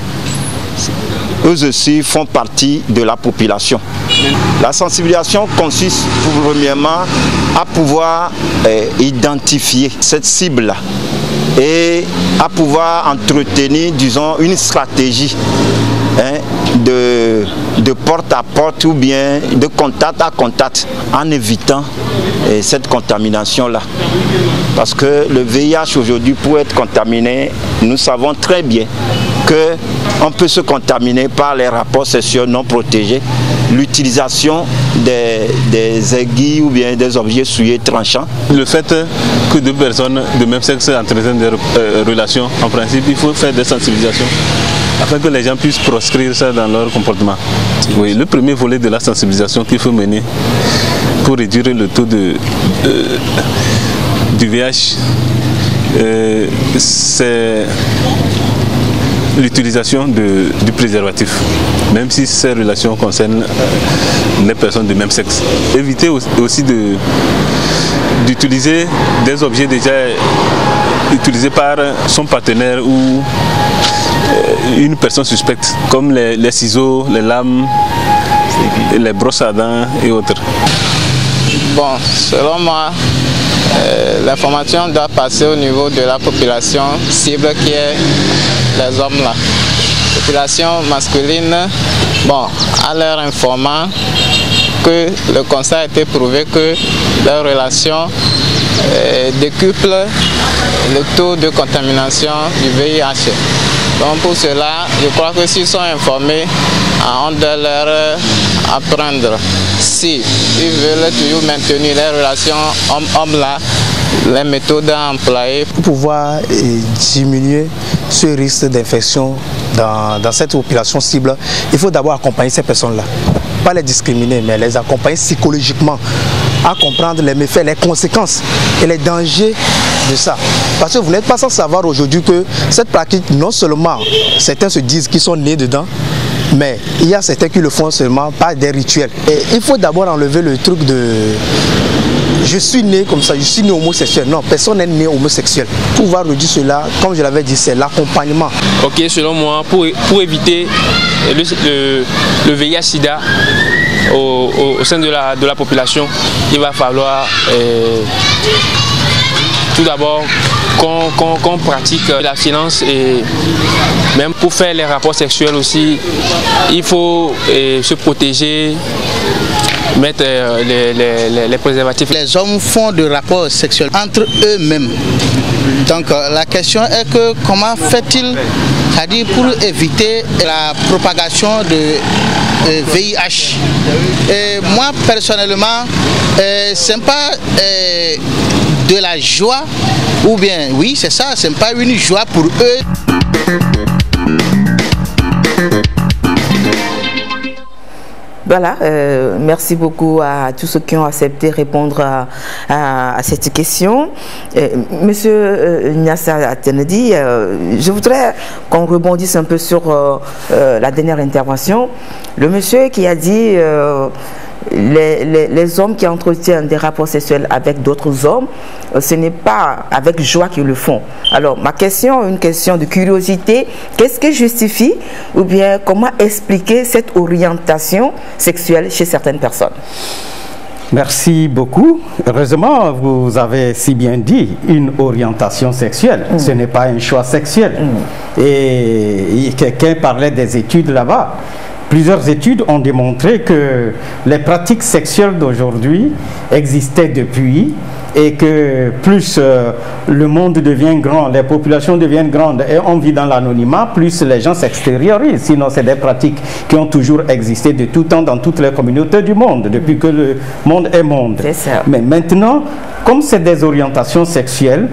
Eux aussi font partie de la population. La sensibilisation consiste premièrement à pouvoir eh, identifier cette cible-là et à pouvoir entretenir, disons, une stratégie hein, de, de porte à porte ou bien de contact à contact en évitant eh, cette contamination-là. Parce que le V I H aujourd'hui, pour être contaminé, nous savons très bien qu'on peut se contaminer par les rapports sexuels non protégés, l'utilisation des, des aiguilles ou bien des objets souillés tranchants. Le fait que deux personnes de même sexe entretiennent des euh, relations, en principe, il faut faire des sensibilisations afin que les gens puissent proscrire ça dans leur comportement. Oui, le premier volet de la sensibilisation qu'il faut mener pour réduire le taux de, euh, du V I H, euh, c'est l'utilisation du préservatif, même si ces relations concernent les personnes de même sexe. Éviter aussi d'utiliser de, des objets déjà utilisés par son partenaire ou une personne suspecte, comme les, les ciseaux, les lames, les brosses à dents et autres. Bon, selon moi, euh, l'information doit passer au niveau de la population cible qui est les hommes là. Population masculine, bon, en leur informant que le constat a été prouvé que leur relation euh, décuple le taux de contamination du V I H. Donc pour cela, je crois que s'ils sont informés, on doit leur apprendre. Si ils veulent toujours maintenir les relations homme-homme là, les méthodes à employer. Pour pouvoir eh, diminuer ce risque d'infection dans, dans cette population cible, il faut d'abord accompagner ces personnes-là. Pas les discriminer, mais les accompagner psychologiquement, à comprendre les méfaits, les conséquences et les dangers de ça. Parce que vous n'êtes pas sans savoir aujourd'hui que cette pratique, non seulement certains se disent qu'ils sont nés dedans, mais il y a certains qui le font seulement par des rituels. Et il faut d'abord enlever le truc de je suis né comme ça, je suis né homosexuel. Non, personne n'est né homosexuel. Pour pouvoir réduire cela, comme je l'avais dit, c'est l'accompagnement. Ok, selon moi, pour, pour éviter le, le, le V I H sida au, au, au sein de la, de la population, il va falloir euh, tout d'abord qu'on qu'on, qu'on pratique l'abstinence et même pour faire les rapports sexuels aussi, il faut euh, se protéger, mettre euh, les, les, les préservatifs. Les hommes font des rapports sexuels entre eux-mêmes. Donc euh, la question est que comment fait-il pour éviter la propagation de euh, V I H. Et moi personnellement, euh, c'est pas euh, de la joie, ou bien oui c'est ça, c'est pas une joie pour eux. Voilà, euh, merci beaucoup à tous ceux qui ont accepté de répondre à, à, à cette question. Euh, Monsieur euh, Nyassa Atenedi, euh, je voudrais qu'on rebondisse un peu sur euh, euh, la dernière intervention. Le monsieur qui a dit euh, les, les, les hommes qui entretiennent des rapports sexuels avec d'autres hommes, euh, ce n'est pas avec joie qu'ils le font. Alors ma question, une question de curiosité, qu'est-ce qui justifie ou bien comment expliquer cette orientation sexuelle chez certaines personnes? Merci beaucoup. Heureusement, vous avez si bien dit, une orientation sexuelle. Mmh. Ce n'est pas un choix sexuel. Mmh. Et, et quelqu'un parlait des études là-bas. Plusieurs études ont démontré que les pratiques sexuelles d'aujourd'hui existaient depuis et que plus euh, le monde devient grand, les populations deviennent grandes et on vit dans l'anonymat, plus les gens s'extériorisent. Sinon, c'est des pratiques qui ont toujours existé de tout temps dans toutes les communautés du monde, depuis que le monde est monde. C'est ça. Mais maintenant, comme c'est des orientations sexuelles,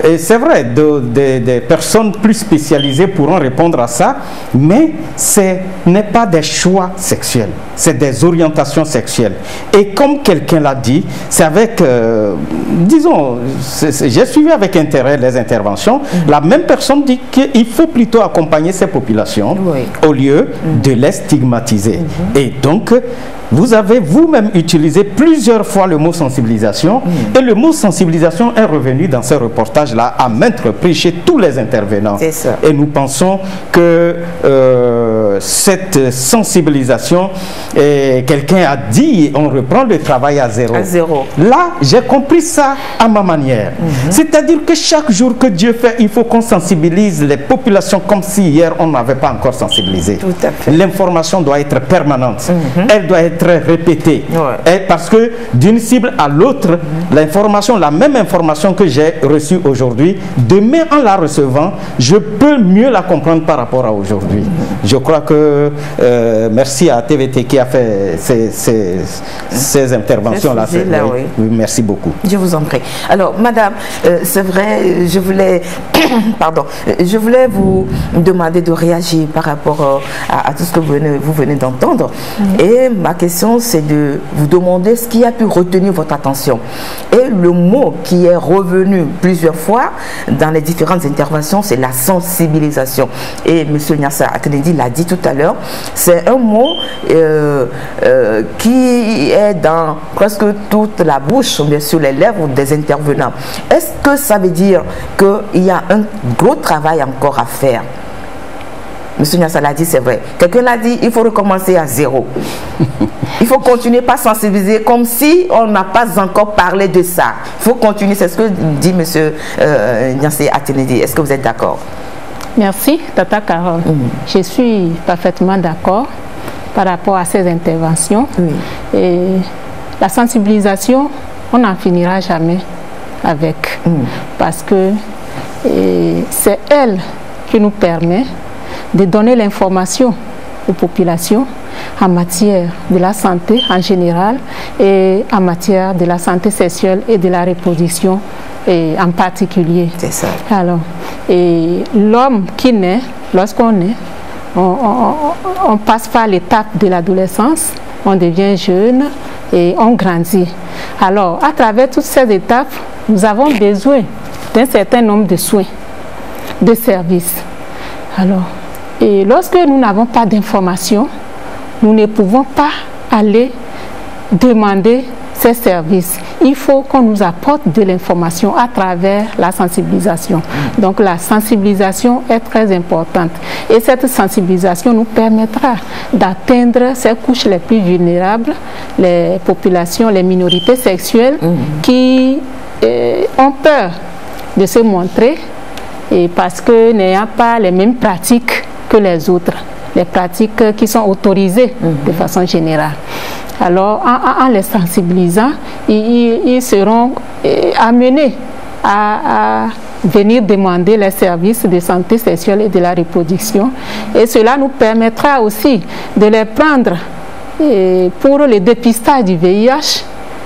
et c'est vrai, de, de, des personnes plus spécialisées pourront répondre à ça, mais ce n'est pas des choix sexuels, c'est des orientations sexuelles. Et comme quelqu'un l'a dit, c'est avec, euh, disons, j'ai suivi avec intérêt les interventions, mmh. la même personne dit qu'il faut plutôt accompagner ces populations oui. au lieu mmh. de les stigmatiser. Mmh. Et donc, vous avez vous-même utilisé plusieurs fois le mot sensibilisation mmh. et le mot sensibilisation est revenu dans ce reportage-là à maintes reprises chez tous les intervenants. Et nous pensons que euh, cette sensibilisation, quelqu'un a dit, on reprend le travail à zéro. À zéro. Là, j'ai compris ça à ma manière. Mmh. C'est-à-dire que chaque jour que Dieu fait, il faut qu'on sensibilise les populations comme si hier on n'avait pas encore sensibilisé. Tout à fait. L'information doit être permanente. Mmh. Elle doit être répétée. Ouais. Et parce que d'une cible à l'autre, mmh. l'information, la même information que j'ai reçue aujourd'hui, demain en la recevant, je peux mieux la comprendre par rapport à aujourd'hui. Mmh. Je crois que, euh, merci à T V T qui a fait ces, ces, ces interventions-là. Oui. Oui, merci beaucoup. Je vous en prie. Alors, madame, euh, c'est vrai, je voulais, pardon, je voulais vous demander de réagir par rapport euh, à, à tout ce que vous venez, vous venez d'entendre. Mmh. Et ma question, c'est de vous demander ce qui a pu retenir votre attention. Et le mot qui est revenu plusieurs fois dans les différentes interventions, c'est la sensibilisation. Et M. Nyassa Atenedi l'a dit tout à l'heure, c'est un mot euh, euh, qui est dans presque toute la bouche, bien sûr, les lèvres des intervenants. Est-ce que ça veut dire qu'il y a un gros travail encore à faire? M. Nyassa l'a dit, c'est vrai. Quelqu'un l'a dit, il faut recommencer à zéro. Il faut continuer par sensibiliser comme si on n'a pas encore parlé de ça. Il faut continuer, c'est ce que dit M. Euh, Nyassa Atenedi. Est-ce que vous êtes d'accord? Merci, Tata Carole. Mmh. Je suis parfaitement d'accord par rapport à ces interventions. Mmh. Et la sensibilisation, on n'en finira jamais avec. Mmh. Parce que c'est elle qui nous permet de donner l'information aux populations en matière de la santé en général et en matière de la santé sexuelle et de la reproduction et en particulier. C'est ça. Alors, et l'homme qui naît, lorsqu'on naît, on, on, on passe par l'étape de l'adolescence, on devient jeune et on grandit. Alors, à travers toutes ces étapes, nous avons besoin d'un certain nombre de soins, de services. Alors, et lorsque nous n'avons pas d'informations, nous ne pouvons pas aller demander ces services. Il faut qu'on nous apporte de l'information à travers la sensibilisation. Donc la sensibilisation est très importante. Et cette sensibilisation nous permettra d'atteindre ces couches les plus vulnérables, les populations, les minorités sexuelles mmh. qui euh, ont peur de se montrer et parce que n'ayant pas les mêmes pratiques que les autres, les pratiques qui sont autorisées mmh. de façon générale. Alors, en, en les sensibilisant, ils, ils seront amenés à, à venir demander les services de santé sexuelle et de la reproduction. Et cela nous permettra aussi de les prendre et pour le dépistage du V I H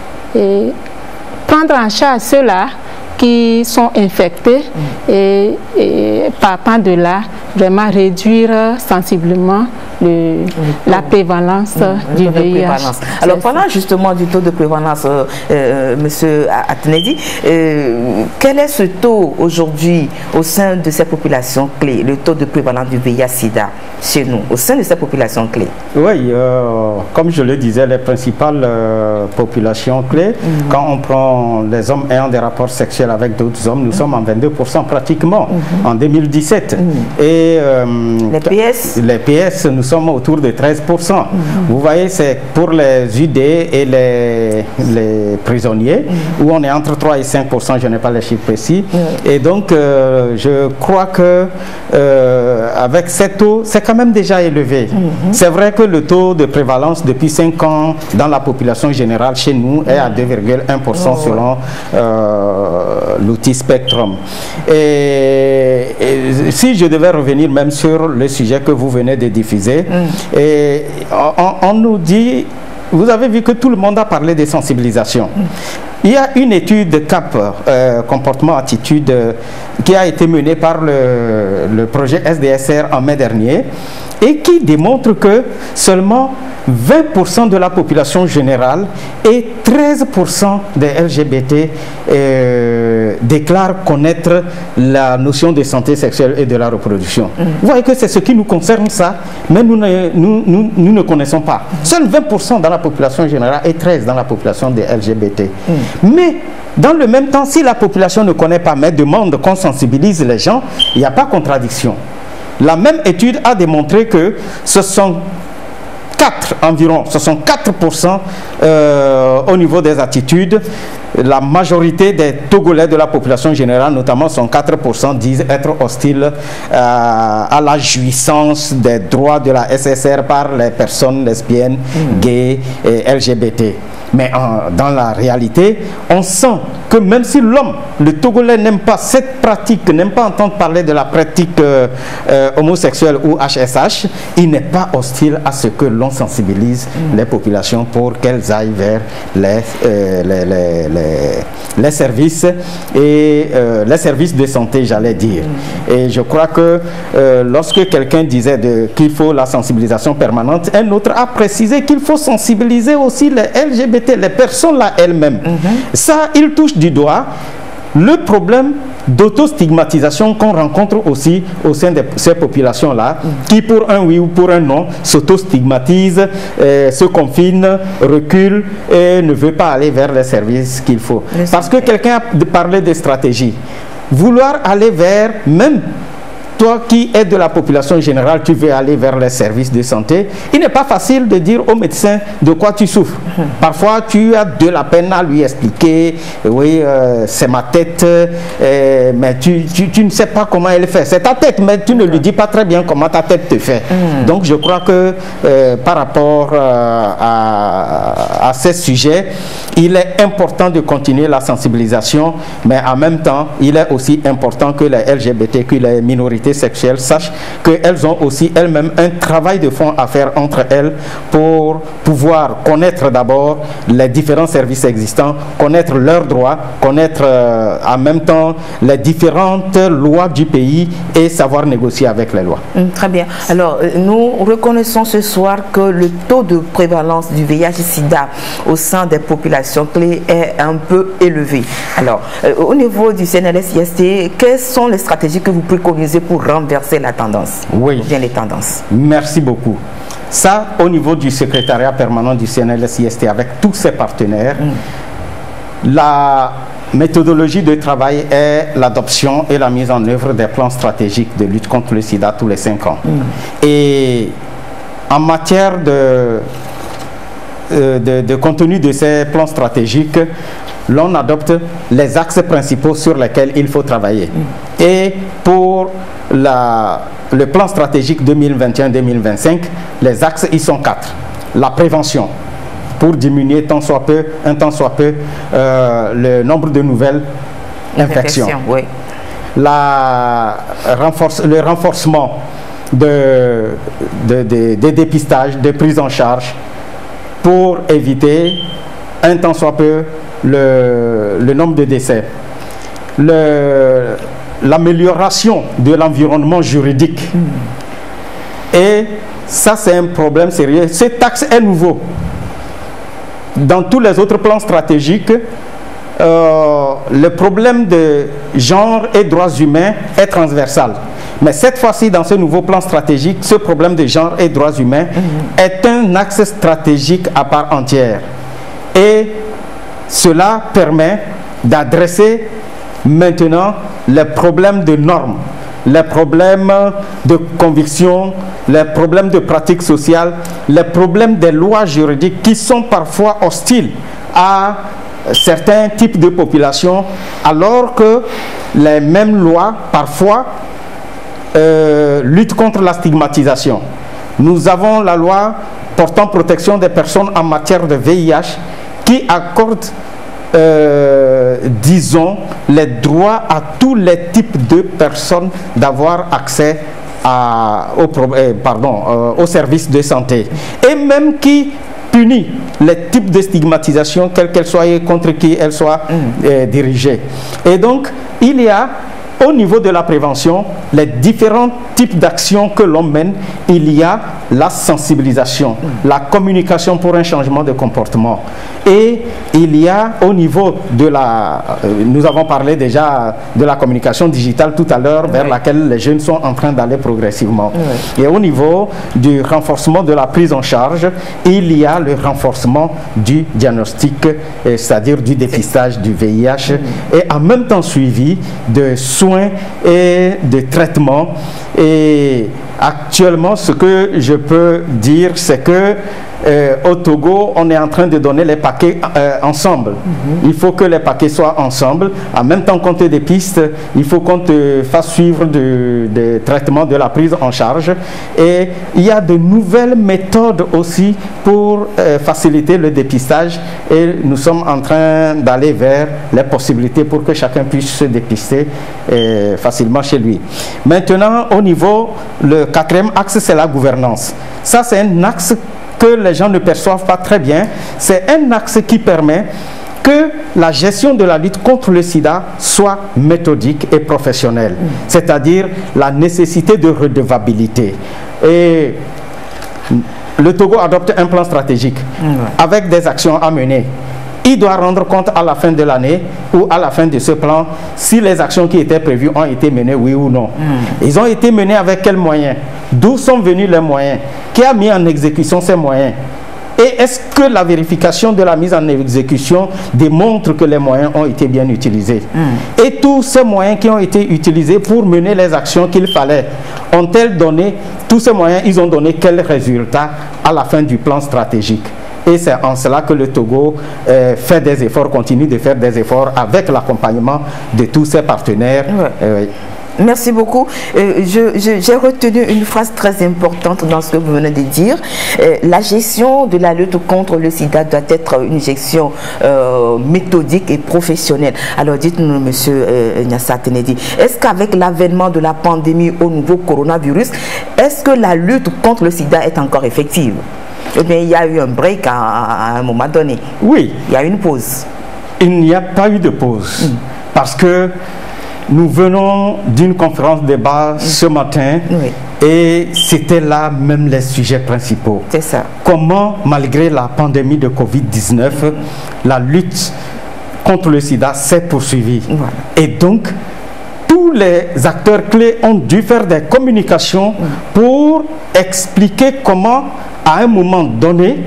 et prendre en charge ceux-là qui sont infectés et, et partant de là, vraiment réduire sensiblement le, la prévalence mmh, du V I H. Alors parlant justement du taux de prévalence, euh, euh, M. Atenedi, euh, quel est ce taux aujourd'hui au sein de ces populations clés, le taux de prévalence du V I H sida chez nous, au sein de ces populations clés? Oui, euh, comme je le disais, les principales euh, populations clés, mmh. quand on prend les hommes ayant des rapports sexuels avec d'autres hommes, nous mmh. sommes en vingt-deux pour cent pratiquement mmh. en deux mille dix-sept. Mmh. Et euh, les P S, les P S, nous sommes autour de treize pour cent. Mmh. Vous voyez, c'est pour les U D et les, les prisonniers, mmh. où on est entre trois et cinq pour cent, je n'ai pas les chiffres précis. Mmh. Et donc, euh, je crois que euh, avec ces taux, c'est quand même déjà élevé. Mmh. C'est vrai que le taux de prévalence depuis cinq ans dans la population générale chez nous est à deux virgule un pour cent oh, selon ouais. euh, l'outil Spectrum. Et, et si je devais revenir même sur le sujet que vous venez de diffuser, mm. et on, on nous dit, vous avez vu que tout le monde a parlé de sensibilisation. Mm. il y a une étude de C A P, euh, comportement attitude, euh, qui a été menée par le, le projet S D S R en mai dernier et qui démontre que seulement vingt pour cent de la population générale et treize pour cent des L G B T euh, déclarent connaître la notion de santé sexuelle et de la reproduction. Mmh. Vous voyez que c'est ce qui nous concerne, ça, mais nous ne, nous, nous, nous ne connaissons pas. Mmh. Seuls vingt pour cent dans la population générale et treize pour cent dans la population des L G B T. Mmh. Mais dans le même temps, si la population ne connaît pas, mais demande qu'on sensibilise les gens, il n'y a pas contradiction. La même étude a démontré que ce sont quatre environ, soixante-quatre pour cent euh, au niveau des attitudes. La majorité des Togolais de la population générale, notamment soixante-quatre pour cent, disent être hostiles euh, à la jouissance des droits de la S S R par les personnes lesbiennes, mmh. gays et L G B T. Mais en, dans la réalité, on sent que même si l'homme, le Togolais, n'aime pas cette pratique, n'aime pas entendre parler de la pratique euh, euh, homosexuelle ou H S H, il n'est pas hostile à ce que l'on sensibilise mmh. les populations pour qu'elles aillent vers les, euh, les, les, les, les services et euh, les services de santé, j'allais dire. Mmh. Et je crois que euh, lorsque quelqu'un disait qu'il faut la sensibilisation permanente, un autre a précisé qu'il faut sensibiliser aussi les L G B T, les personnes là elles-mêmes. Mm-hmm. Ça, il touche du doigt le problème d'auto-stigmatisation qu'on rencontre aussi au sein de ces populations-là, mm. qui pour un oui ou pour un non s'auto-stigmatisent, euh, se confinent, reculent et ne veut pas aller vers les services qu'il faut. Mais parce que quelqu'un a parlé de stratégie. Vouloir aller vers, même toi qui es de la population générale, tu veux aller vers les services de santé, il n'est pas facile de dire au médecin de quoi tu souffres. Mmh. Parfois, tu as de la peine à lui expliquer, oui, euh, c'est ma tête, euh, mais tu, tu, tu ne sais pas comment elle fait. C'est ta tête, mais tu ne lui dis pas très bien comment ta tête te fait. Mmh. Donc, je crois que euh, par rapport euh, à, à ces sujets, il est important de continuer la sensibilisation, mais en même temps, il est aussi important que les L G B T, que les minorités sexuelles sachent qu'elles ont aussi elles-mêmes un travail de fond à faire entre elles pour pouvoir connaître d'abord les différents services existants, connaître leurs droits, connaître euh, en même temps les différentes lois du pays et savoir négocier avec les lois. Mmh, très bien. Alors, nous reconnaissons ce soir que le taux de prévalence du V I H sida au sein des populations clés est un peu élevé. Alors, euh, au niveau du C N L S I S T, quelles sont les stratégies que vous préconisez pour renverser la tendance? Oui. Ou bien les tendances. Merci beaucoup. Ça, au niveau du secrétariat permanent du C N L S I S T, avec tous ses partenaires, mmh. la méthodologie de travail est l'adoption et la mise en œuvre des plans stratégiques de lutte contre le sida tous les cinq ans. Mmh. Et en matière de, euh, de, de contenu de ces plans stratégiques, l'on adopte les axes principaux sur lesquels il faut travailler. Mmh. Et pour la, le plan stratégique deux mille vingt et un deux mille vingt-cinq, les axes, ils sont quatre. La prévention, pour diminuer tant soit peu, un tant soit peu euh, le nombre de nouvelles infections. Oui. La, renforce, le renforcement de, de, de, de dépistage, de prise en charge pour éviter un tant soit peu le, le nombre de décès. Le, l'amélioration de l'environnement juridique. Mmh. Et ça, c'est un problème sérieux. Cet axe est nouveau. Dans tous les autres plans stratégiques, euh, le problème de genre et droits humains est transversal. Mais cette fois-ci, dans ce nouveau plan stratégique, ce problème de genre et droits humains mmh. est un axe stratégique à part entière. Et cela permet d'adresser maintenant les problèmes de normes, les problèmes de conviction, les problèmes de pratiques sociales, les problèmes des lois juridiques qui sont parfois hostiles à certains types de populations, alors que les mêmes lois parfois euh, luttent contre la stigmatisation. Nous avons la loi portant protection des personnes en matière de V I H qui accorde Euh, disons, les droits à tous les types de personnes d'avoir accès à, au, euh, pardon, euh, aux services de santé. Et même qui punit les types de stigmatisation, quelle qu'elle soit et contre qui elle soit euh, dirigée. Et donc, il y a au niveau de la prévention, les différents types d'actions que l'on mène, il y a la sensibilisation, la communication pour un changement de comportement. Et il y a au niveau de la... Euh, nous avons parlé déjà de la communication digitale tout à l'heure, vers oui. laquelle les jeunes sont en train d'aller progressivement. Oui. Et au niveau du renforcement de la prise en charge, il y a le renforcement du diagnostic, c'est-à-dire du dépistage du V I H, oui. et en même temps suivi de soins et de traitement. Et actuellement, ce que je peux dire, c'est que Euh, au Togo, on est en train de donner les paquets euh, ensemble. Mm-hmm. Il faut que les paquets soient ensemble. En même temps qu'on te dépiste, il faut qu'on te fasse suivre des traitements de la prise en charge. Et il y a de nouvelles méthodes aussi pour euh, faciliter le dépistage. Et nous sommes en train d'aller vers les possibilités pour que chacun puisse se dépister euh, facilement chez lui. Maintenant, au niveau, le quatrième axe, c'est la gouvernance. Ça, c'est un axe que les gens ne perçoivent pas très bien. C'est un axe qui permet que la gestion de la lutte contre le sida soit méthodique et professionnelle, mmh. c'est-à-dire la nécessité de redevabilité. Et le Togo adopte un plan stratégique mmh. avec des actions à mener. Il doit rendre compte à la fin de l'année ou à la fin de ce plan si les actions qui étaient prévues ont été menées, oui ou non. Mmh. Ils ont été menées avec quels moyens? D'où sont venus les moyens? Qui a mis en exécution ces moyens? Et est-ce que la vérification de la mise en exécution démontre que les moyens ont été bien utilisés? Mmh. Et tous ces moyens qui ont été utilisés pour mener les actions qu'il fallait, ont-elles donné, tous ces moyens, ils ont donné quels résultats à la fin du plan stratégique? Et c'est en cela que le Togo euh, fait des efforts, continue de faire des efforts avec l'accompagnement de tous ses partenaires. Ouais. Euh, Merci beaucoup. Euh, je, je, j'ai retenu une phrase très importante dans ce que vous venez de dire. Euh, la gestion de la lutte contre le sida doit être une gestion euh, méthodique et professionnelle. Alors dites-nous, monsieur euh, Nyassa Tenedi, est-ce qu'avec l'avènement de la pandémie au nouveau coronavirus, est-ce que la lutte contre le sida est encore effective? Eh bien, il y a eu un break à, à un moment donné. Oui. Il y a eu une pause. Il n'y a pas eu de pause. Mm. Parce que nous venons d'une conférence de débat mm. ce matin. Oui. Et c'était là même les sujets principaux. C'est ça. Comment, malgré la pandémie de Covid dix-neuf, mm. la lutte contre le sida s'est poursuivie. Voilà. Et donc, tous les acteurs clés ont dû faire des communications mm. pour expliquer comment, à un moment donné,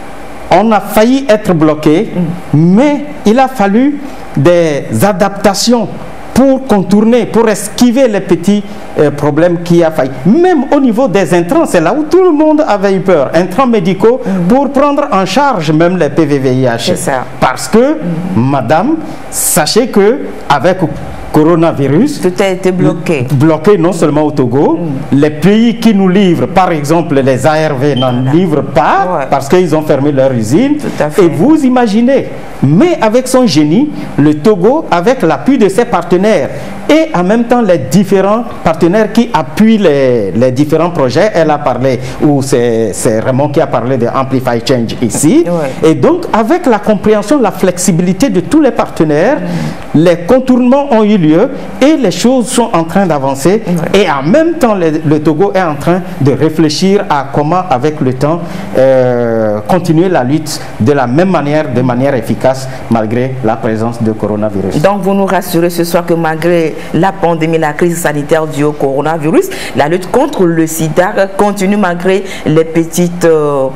on a failli être bloqué, mm. mais il a fallu des adaptations pour contourner, pour esquiver les petits euh, problèmes qui a failli. Même au niveau des intrants, c'est là où tout le monde avait eu peur. Intrants médicaux mm. pour prendre en charge même les P V V I H. C'est ça. Parce que, mm. madame, sachez que avec coronavirus, tout a été bloqué. Bloqué non seulement au Togo, mm. les pays qui nous livrent, par exemple les A R V n'en voilà. livrent pas, ouais. parce qu'ils ont fermé leur usine. Et vous imaginez, mais avec son génie, le Togo, avec l'appui de ses partenaires et en même temps les différents partenaires qui appuient les, les différents projets, elle a parlé, ou c'est Raymond qui a parlé de Amplify Change ici, ouais. et donc avec la compréhension, la flexibilité de tous les partenaires, mm. les contournements ont eu lieu et les choses sont en train d'avancer, ouais. et en même temps le, le Togo est en train de réfléchir à comment avec le temps euh, continuer la lutte de la même manière, de manière efficace malgré la présence de coronavirus. Donc vous nous rassurez ce soir que malgré la pandémie, la crise sanitaire due au coronavirus, la lutte contre le sida continue malgré les petites, euh,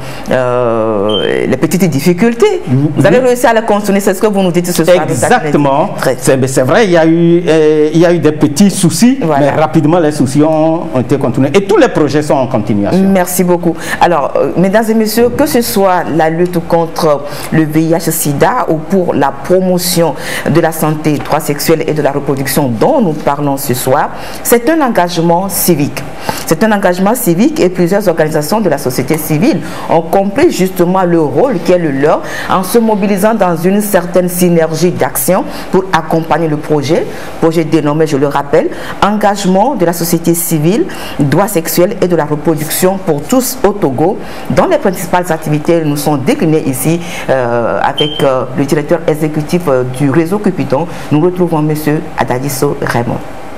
euh, les petites difficultés. Mmh. Vous avez réussi à la continuer, c'est ce que vous nous dites ce soir. Exactement. C'est vrai, il y, a eu, euh, il y a eu des petits soucis, voilà. mais rapidement les soucis ont, ont été contournés. Et tous les projets sont en continuation. Merci beaucoup. Alors, euh, mesdames et messieurs, que ce soit la lutte contre le V I H sida ou pour la promotion de la santé, droits sexuels et de la reproduction dont nous parlons ce soir, c'est un engagement civique. C'est un engagement civique et plusieurs organisations de la société civile ont compris justement le rôle qui est le leur en se mobilisant dans une certaine synergie d'action pour accompagner le projet projet dénommé, je le rappelle, Engagement de la société civile, droits sexuels et de la reproduction pour tous au Togo, dont les principales activités nous sont déclinées ici euh, avec euh, le directeur exécutif euh, du réseau Cupidon. Nous retrouvons M. Adadiso Raymond.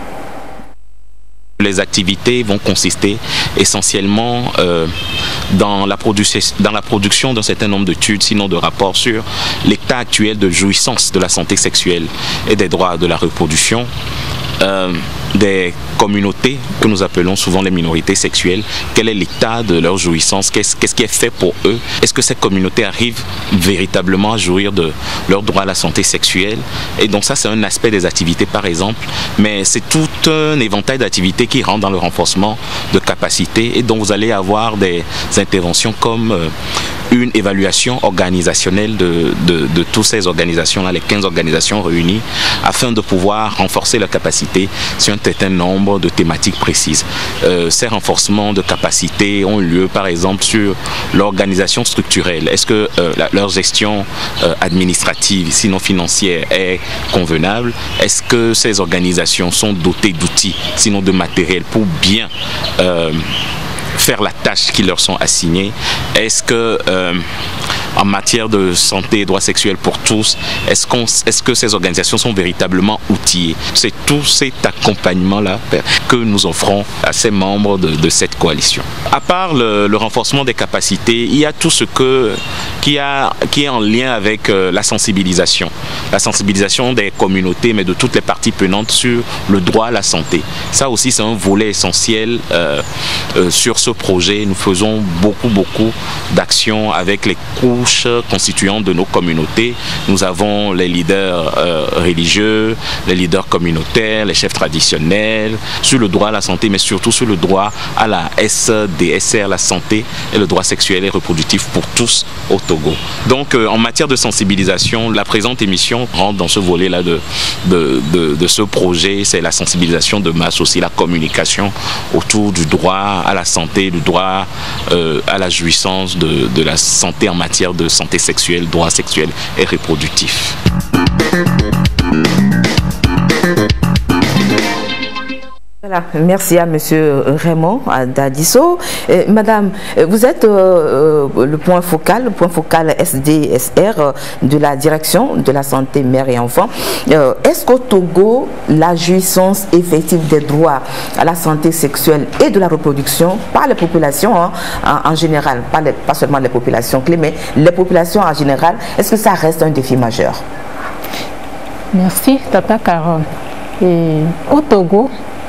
Les activités vont consister essentiellement euh, dans, la dans la production d'un certain nombre d'études, sinon de rapports sur l'état actuel de jouissance de la santé sexuelle et des droits de la reproduction euh, des communautés que nous appelons souvent les minorités sexuelles. Quel est l'état de leur jouissance? Qu'est-ce qu'est-ce qui est fait pour eux? Est-ce que ces communautés arrivent véritablement à jouir de leur droit à la santé sexuelle? Et donc ça, c'est un aspect des activités par exemple, mais c'est tout un éventail d'activités qui rentrent dans le renforcement de capacités et dont vous allez avoir des interventions comme euh, une évaluation organisationnelle de, de, de toutes ces organisations-là, les quinze organisations réunies, afin de pouvoir renforcer la capacité sur un certain nombre de thématiques précises. Euh, ces renforcements de capacité ont lieu par exemple sur l'organisation structurelle. Est-ce que euh, la, leur gestion euh, administrative, sinon financière, est convenable? Est-ce que ces organisations sont dotées d'outils, sinon de matériel, pour bien euh, faire la tâche qui leur sont assignées? Est-ce que euh, en matière de santé et droits sexuels pour tous, est-ce qu'on, est-ce que ces organisations sont véritablement outillées? C'est tout cet accompagnement-là que nous offrons à ces membres de, de cette coalition. À part le, le renforcement des capacités, il y a tout ce que, qui, a, qui est en lien avec euh, la sensibilisation. La sensibilisation des communautés, mais de toutes les parties prenantes sur le droit à la santé. Ça aussi, c'est un volet essentiel euh, euh, sur ce projet. Nous faisons beaucoup, beaucoup d'actions avec les couches constituantes de nos communautés. Nous avons les leaders euh, religieux, les leaders communautaires, les chefs traditionnels, sur le droit à la santé, mais surtout sur le droit à la S D S R, la santé et le droit sexuel et reproductif pour tous au Togo. Donc, euh, en matière de sensibilisation, la présente émission rentre dans ce volet-là de, de, de, de ce projet. C'est la sensibilisation de masse, aussi la communication autour du droit à la santé, du droit euh, à la jouissance de, de la santé en matière de santé sexuelle, droits sexuels et reproductifs. Voilà, merci à Monsieur Raymond Adadiso. Euh, Madame, vous êtes euh, le point focal, le point focal S D S R euh, de la direction de la santé mère et enfant. Euh, Est-ce qu'au Togo, la jouissance effective des droits à la santé sexuelle et de la reproduction par les populations hein, en, en général, pas, les, pas seulement les populations clés, mais les populations en général, est-ce que ça reste un défi majeur? Merci, Tata Carole. Et au Togo,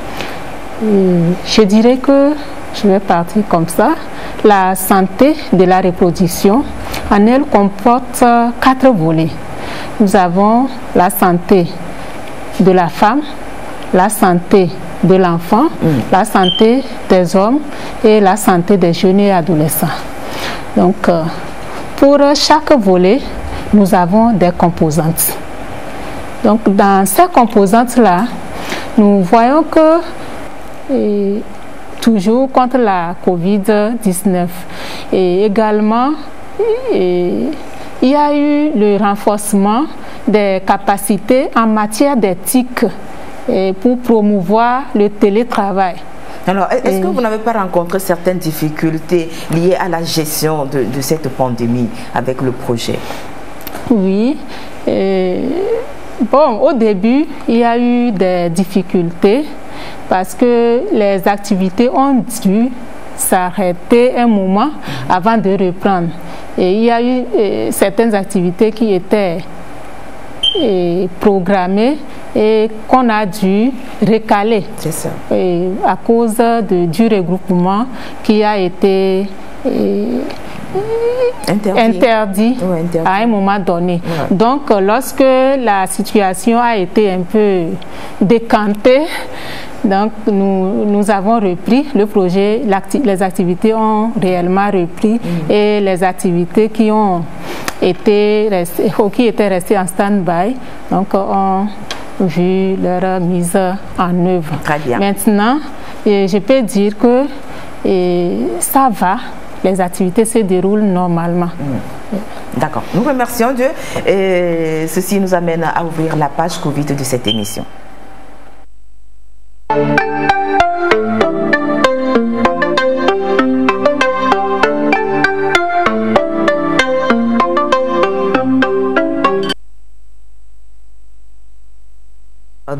je dirais que, je vais partir comme ça, la santé de la reproduction, en elle comporte quatre volets. Nous avons la santé de la femme, la santé de l'enfant, mm. la santé des hommes et la santé des jeunes et adolescents. Donc, pour chaque volet, nous avons des composantes. Donc, dans ces composantes-là, nous voyons que et toujours contre la COVID dix-neuf. Et également, et, il y a eu le renforcement des capacités en matière d'éthique pour promouvoir le télétravail. Alors, est-ce que vous n'avez pas rencontré certaines difficultés liées à la gestion de, de cette pandémie avec le projet? Oui. Et, bon, au début, il y a eu des difficultés parce que les activités ont dû s'arrêter un moment avant de reprendre. Et il y a eu euh, certaines activités qui étaient euh, programmées et qu'on a dû recaler. C'est ça. Et à cause de, du regroupement qui a été euh, interdit, interdit, ouais, interdit à un moment donné. Ouais. Donc, lorsque la situation a été un peu décantée, donc nous, nous avons repris le projet, l'acti les activités ont réellement repris mmh. et les activités qui ont été restées, qui étaient restées en stand-by, donc ont vu leur mise en œuvre. Très bien. Maintenant, et je peux dire que et ça va. Les activités se déroulent normalement. Mmh. D'accord. Nous remercions Dieu et ceci nous amène à ouvrir la page Covid de cette émission.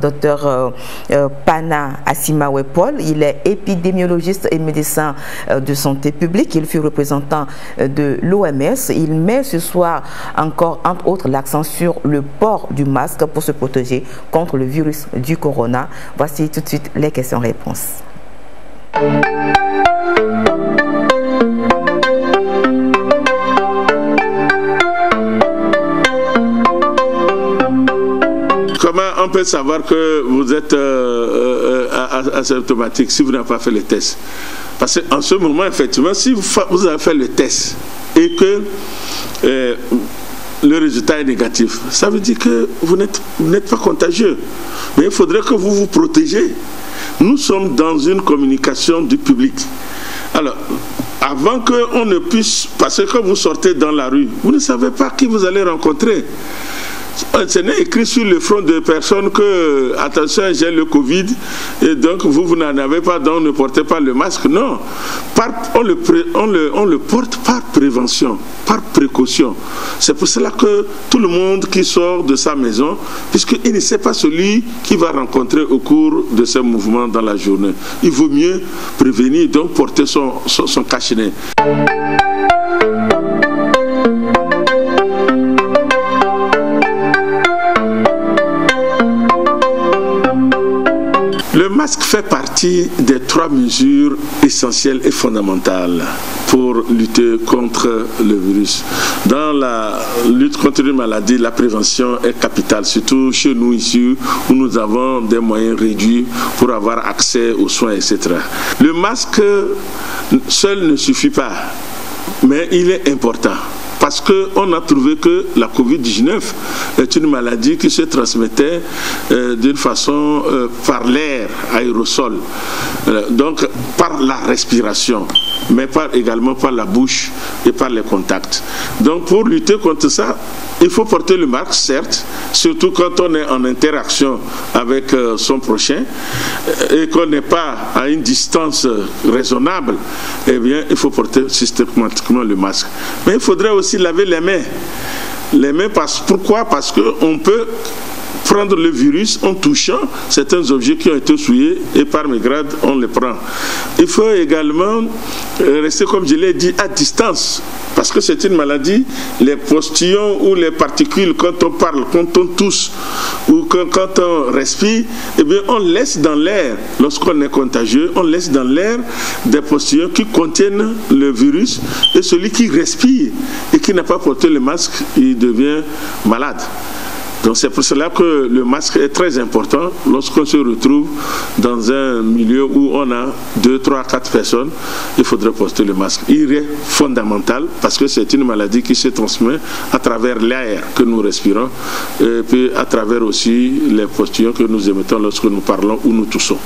docteur euh, euh, Pana Asimawe Paul. Il est épidémiologiste et médecin euh, de santé publique. Il fut représentant euh, de l'O M S. Il met ce soir encore, entre autres, l'accent sur le port du masque pour se protéger contre le virus du corona. Voici tout de suite les questions-réponses. Comment on peut savoir que vous êtes euh, euh, asymptomatique si vous n'avez pas fait le test? Parce qu'en ce moment, effectivement, si vous, vous avez fait le test et que euh, le résultat est négatif, ça veut dire que vous n'êtes vous n'êtes pas contagieux. Mais il faudrait que vous vous protégez. Nous sommes dans une communication du public. Alors, avant qu'on ne puisse, parce que quand vous sortez dans la rue, vous ne savez pas qui vous allez rencontrer. Ce n'est écrit sur le front de personnes que, attention, j'ai le Covid, et donc vous, vous n'en avez pas, donc ne portez pas le masque. Non, par, on, le pré, on, le, on le porte par prévention, par précaution. C'est pour cela que tout le monde qui sort de sa maison, puisqu'il ne sait pas celui qui va rencontrer au cours de ce mouvement dans la journée. Il vaut mieux prévenir, donc porter son, son, son cache-nez. Le masque fait partie des trois mesures essentielles et fondamentales pour lutter contre le virus. Dans la lutte contre une maladie, la prévention est capitale, surtout chez nous ici où nous avons des moyens réduits pour avoir accès aux soins, et cetera. Le masque seul ne suffit pas, mais il est important. Parce qu'on a trouvé que la Covid dix-neuf est une maladie qui se transmettait euh, d'une façon euh, par l'air, aérosol, euh, donc par la respiration, mais par, également par la bouche et par les contacts. Donc pour lutter contre ça, il faut porter le masque, certes, surtout quand on est en interaction avec euh, son prochain et qu'on n'est pas à une distance raisonnable, eh bien, il faut porter systématiquement le masque. Mais il faudrait aussi laver les mains. Les mains, parce, pourquoi? Parce qu'on peut prendre le virus en touchant certains objets qui ont été souillés et par mégarde, on les prend. Il faut également rester, comme je l'ai dit, à distance. Parce que c'est une maladie, les postillons ou les particules, quand on parle, quand on tousse ou quand, quand on respire, eh bien on laisse dans l'air, lorsqu'on est contagieux, on laisse dans l'air des postillons qui contiennent le virus, et celui qui respire et qui n'a pas porté le masque, il devient malade. Donc c'est pour cela que le masque est très important lorsqu'on se retrouve dans un milieu où on a deux, trois, quatre personnes, il faudrait porter le masque. Il est fondamental parce que c'est une maladie qui se transmet à travers l'air que nous respirons et puis à travers aussi les postillons que nous émettons lorsque nous parlons ou nous toussons.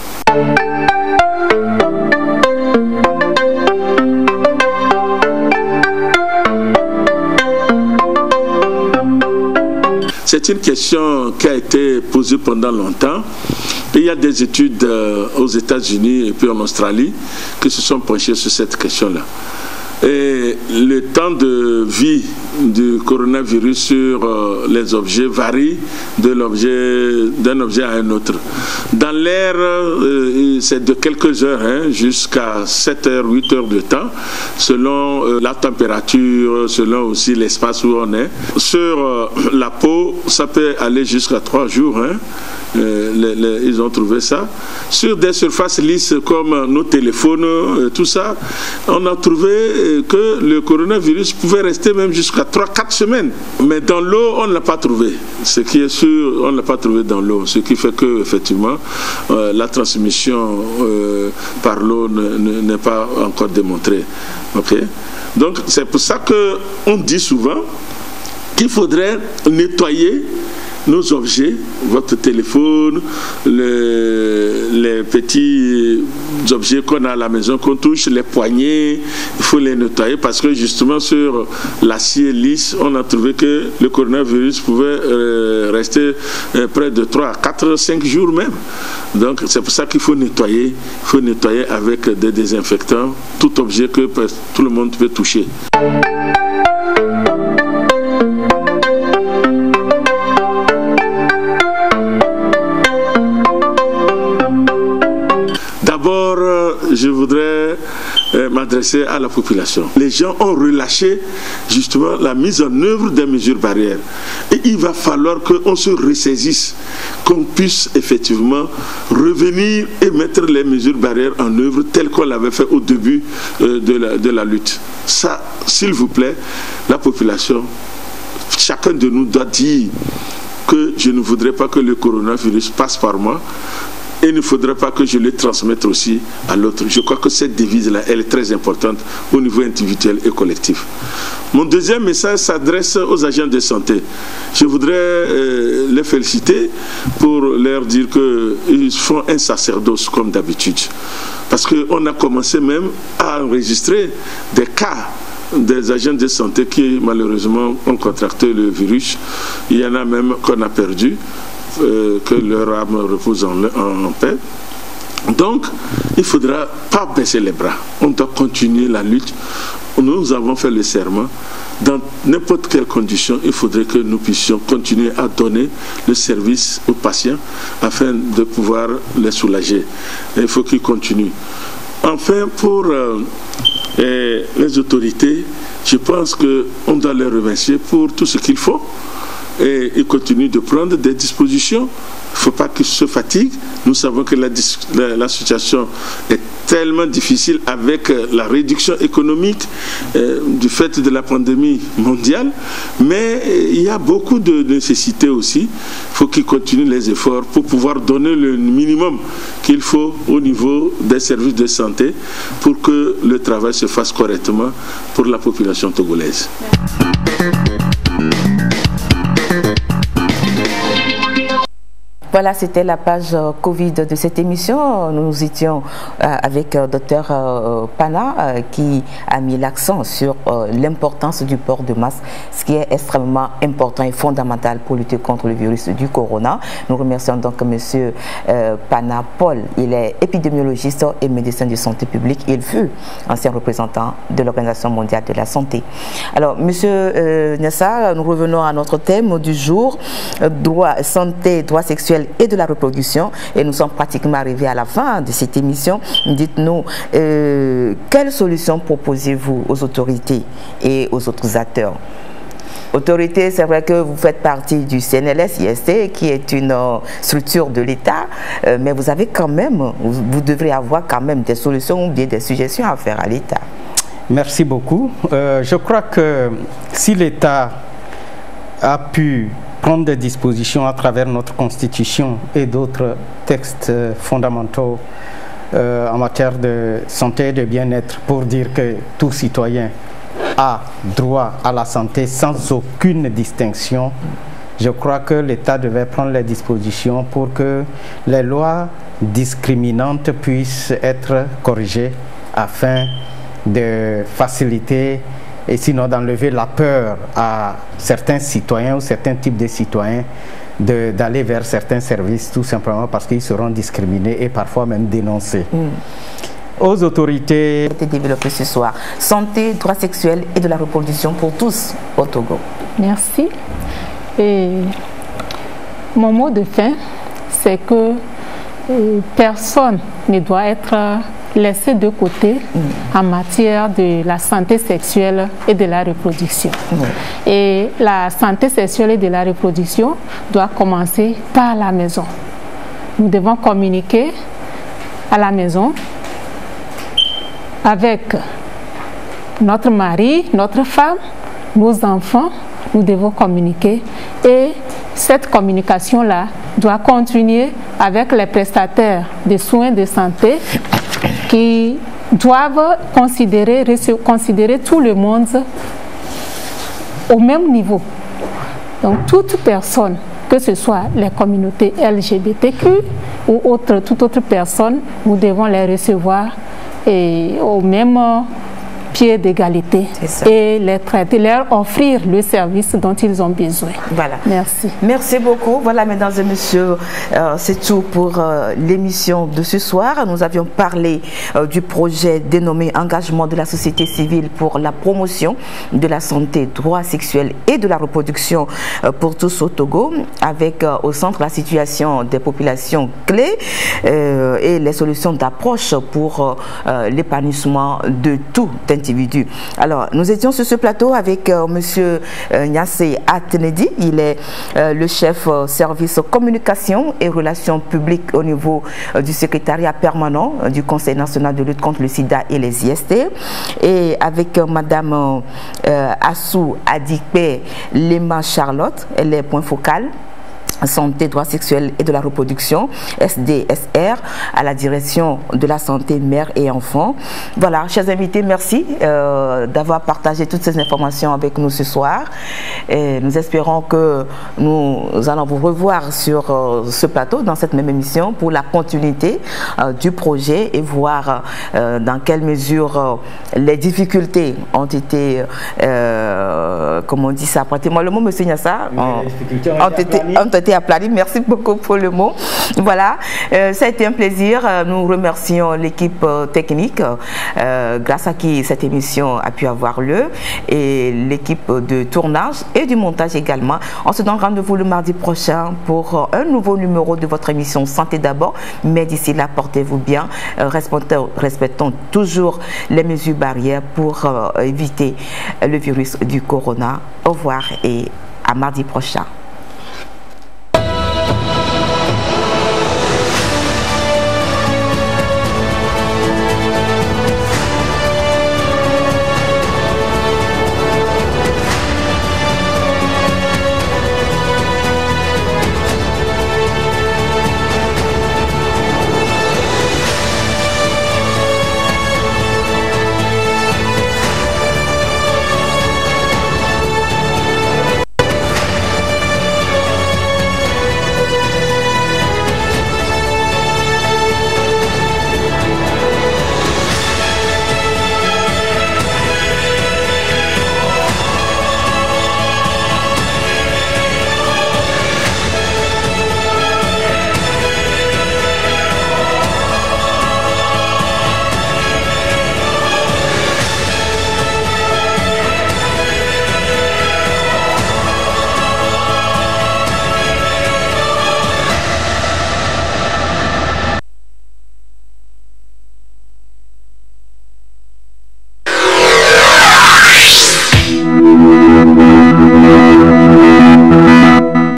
C'est une question qui a été posée pendant longtemps. Il y a des études aux États-Unis et puis en Australie qui se sont penchées sur cette question-là. Et le temps de vie du coronavirus sur euh, les objets varie de l'objet, d'un objet à un autre. Dans l'air, euh, c'est de quelques heures hein, jusqu'à sept heures, huit heures de temps, selon euh, la température, selon aussi l'espace où on est. Sur euh, la peau, ça peut aller jusqu'à trois jours. Hein. Euh, les, les, ils ont trouvé ça. Sur des surfaces lisses comme nos téléphones, euh, tout ça, on a trouvé euh, que le coronavirus pouvait rester même jusqu'à trois à quatre semaines. Mais dans l'eau, on ne l'a pas trouvé. Ce qui est sûr, on ne l'a pas trouvé dans l'eau. Ce qui fait que, effectivement, euh, la transmission euh, par l'eau n'est pas encore démontrée. Okay? Donc, c'est pour ça qu'on dit souvent qu'il faudrait nettoyer nos objets, votre téléphone, le, les petits objets qu'on a à la maison, qu'on touche, les poignées, il faut les nettoyer parce que justement sur l'acier lisse, on a trouvé que le coronavirus pouvait euh, rester euh, près de trois, quatre, cinq jours même. Donc c'est pour ça qu'il faut nettoyer, il faut nettoyer avec des désinfectants, tout objet que tout le monde peut toucher. adressé à la population. Les gens ont relâché justement la mise en œuvre des mesures barrières. Et il va falloir qu'on se ressaisisse, qu'on puisse effectivement revenir et mettre les mesures barrières en œuvre telles qu'on l'avait fait au début euh, de, la, de la lutte. Ça, s'il vous plaît, la population, chacun de nous doit dire que je ne voudrais pas que le coronavirus passe par moi. Et il ne faudrait pas que je le transmette aussi à l'autre. Je crois que cette devise-là, elle est très importante au niveau individuel et collectif. Mon deuxième message s'adresse aux agents de santé. Je voudrais euh, les féliciter pour leur dire qu'ils font un sacerdoce comme d'habitude. Parce qu'on a commencé même à enregistrer des cas des agents de santé qui malheureusement ont contracté le virus. Il y en a même qu'on a perdu. Euh, que leur âme repose en, en, en paix. Donc, il ne faudra pas baisser les bras. On doit continuer la lutte. Nous avons fait le serment. Dans n'importe quelle condition, il faudrait que nous puissions continuer à donner le service aux patients afin de pouvoir les soulager. Et il faut qu'ils continuent. Enfin, pour euh, les autorités, je pense qu'on doit les remercier pour tout ce qu'il faut. Et ils continuent de prendre des dispositions. Il ne faut pas qu'ils se fatiguent. Nous savons que la, la, la situation est tellement difficile avec la réduction économique euh, du fait de la pandémie mondiale. Mais euh, il y a beaucoup de nécessités aussi. Il faut qu'ils continuent les efforts pour pouvoir donner le minimum qu'il faut au niveau des services de santé pour que le travail se fasse correctement pour la population togolaise. Voilà, c'était la page Covid de cette émission. Nous étions euh, avec euh, docteur euh, Pana euh, qui a mis l'accent sur euh, l'importance du port de masque, ce qui est extrêmement important et fondamental pour lutter contre le virus du corona. Nous remercions donc monsieur euh, Pana Paul. Il est épidémiologiste et médecin de santé publique. Il fut ancien représentant de l'Organisation mondiale de la santé. Alors, monsieur euh, Nessa, nous revenons à notre thème du jour, euh, droit, santé, droit sexuel et de la reproduction, et nous sommes pratiquement arrivés à la fin de cette émission. Dites-nous, euh, quelles solutions proposez-vous aux autorités et aux autres acteurs? Autorité, c'est vrai que vous faites partie du C N L S I S T, qui est une euh, structure de l'État, euh, mais vous avez quand même, vous, vous devrez avoir quand même des solutions ou bien des suggestions à faire à l'État. Merci beaucoup. Euh, je crois que si l'État a pu prendre des dispositions à travers notre Constitution et d'autres textes fondamentaux euh, en matière de santé et de bien-être pour dire que tout citoyen a droit à la santé sans aucune distinction, je crois que l'État devait prendre les dispositions pour que les lois discriminantes puissent être corrigées afin de faciliter et sinon d'enlever la peur à certains citoyens ou certains types de citoyens d'aller vers certains services tout simplement parce qu'ils seront discriminés et parfois même dénoncés. Mm. Aux autorités... développé ce soir. Santé, droits sexuels et de la reproduction pour tous au Togo. Merci. Et mon mot de fin, c'est que euh, personne ne doit être laissé de côté mmh. en matière de la santé sexuelle et de la reproduction. Mmh. Et la santé sexuelle et de la reproduction doit commencer par la maison. Nous devons communiquer à la maison avec notre mari, notre femme, nos enfants. Nous devons communiquer et cette communication-là doit continuer avec les prestataires de soins de santé qui doivent considérer, considérer tout le monde au même niveau. Donc toute personne, que ce soit les communautés L G B T Q ou autre, toute autre personne, nous devons les recevoir et au même pied d'égalité et les traiter, leur offrir le service dont ils ont besoin. Voilà. Merci. Merci beaucoup. Voilà, mesdames et messieurs, euh, c'est tout pour euh, l'émission de ce soir. Nous avions parlé euh, du projet dénommé Engagement de la société civile pour la promotion de la santé, droits sexuels et de la reproduction euh, pour tous au Togo, avec euh, au centre la situation des populations clés euh, et les solutions d'approche pour euh, l'épanouissement de tout individu. Alors, nous étions sur ce plateau avec euh, monsieur euh, Nyassé Atenedi. Il est euh, le chef euh, service communication et relations publiques au niveau euh, du secrétariat permanent euh, du Conseil national de lutte contre le sida et les I S T. Et avec euh, madame euh, Assou Adikpe Lema Charlotte, elle est point focal santé, droits sexuels et de la reproduction, S D S R, à la direction de la santé mère et enfant. Voilà, chers invités, merci euh, d'avoir partagé toutes ces informations avec nous ce soir. Et nous espérons que nous allons vous revoir sur euh, ce plateau, dans cette même émission, pour la continuité euh, du projet et voir euh, dans quelle mesure euh, les difficultés ont été, euh, comme on dit ça, pratiquement le mot, monsieur Nyassa, ont, ont été, ont été aplani. Merci beaucoup pour le mot. Voilà, euh, ça a été un plaisir. Nous remercions l'équipe euh, technique euh, grâce à qui cette émission a pu avoir lieu, et l'équipe de tournage et du montage également. On se donne rendez-vous le mardi prochain pour un nouveau numéro de votre émission Santé d'abord. Mais d'ici là, portez-vous bien. Euh, respectons, respectons toujours les mesures barrières pour euh, éviter le virus du corona. Au revoir et à mardi prochain.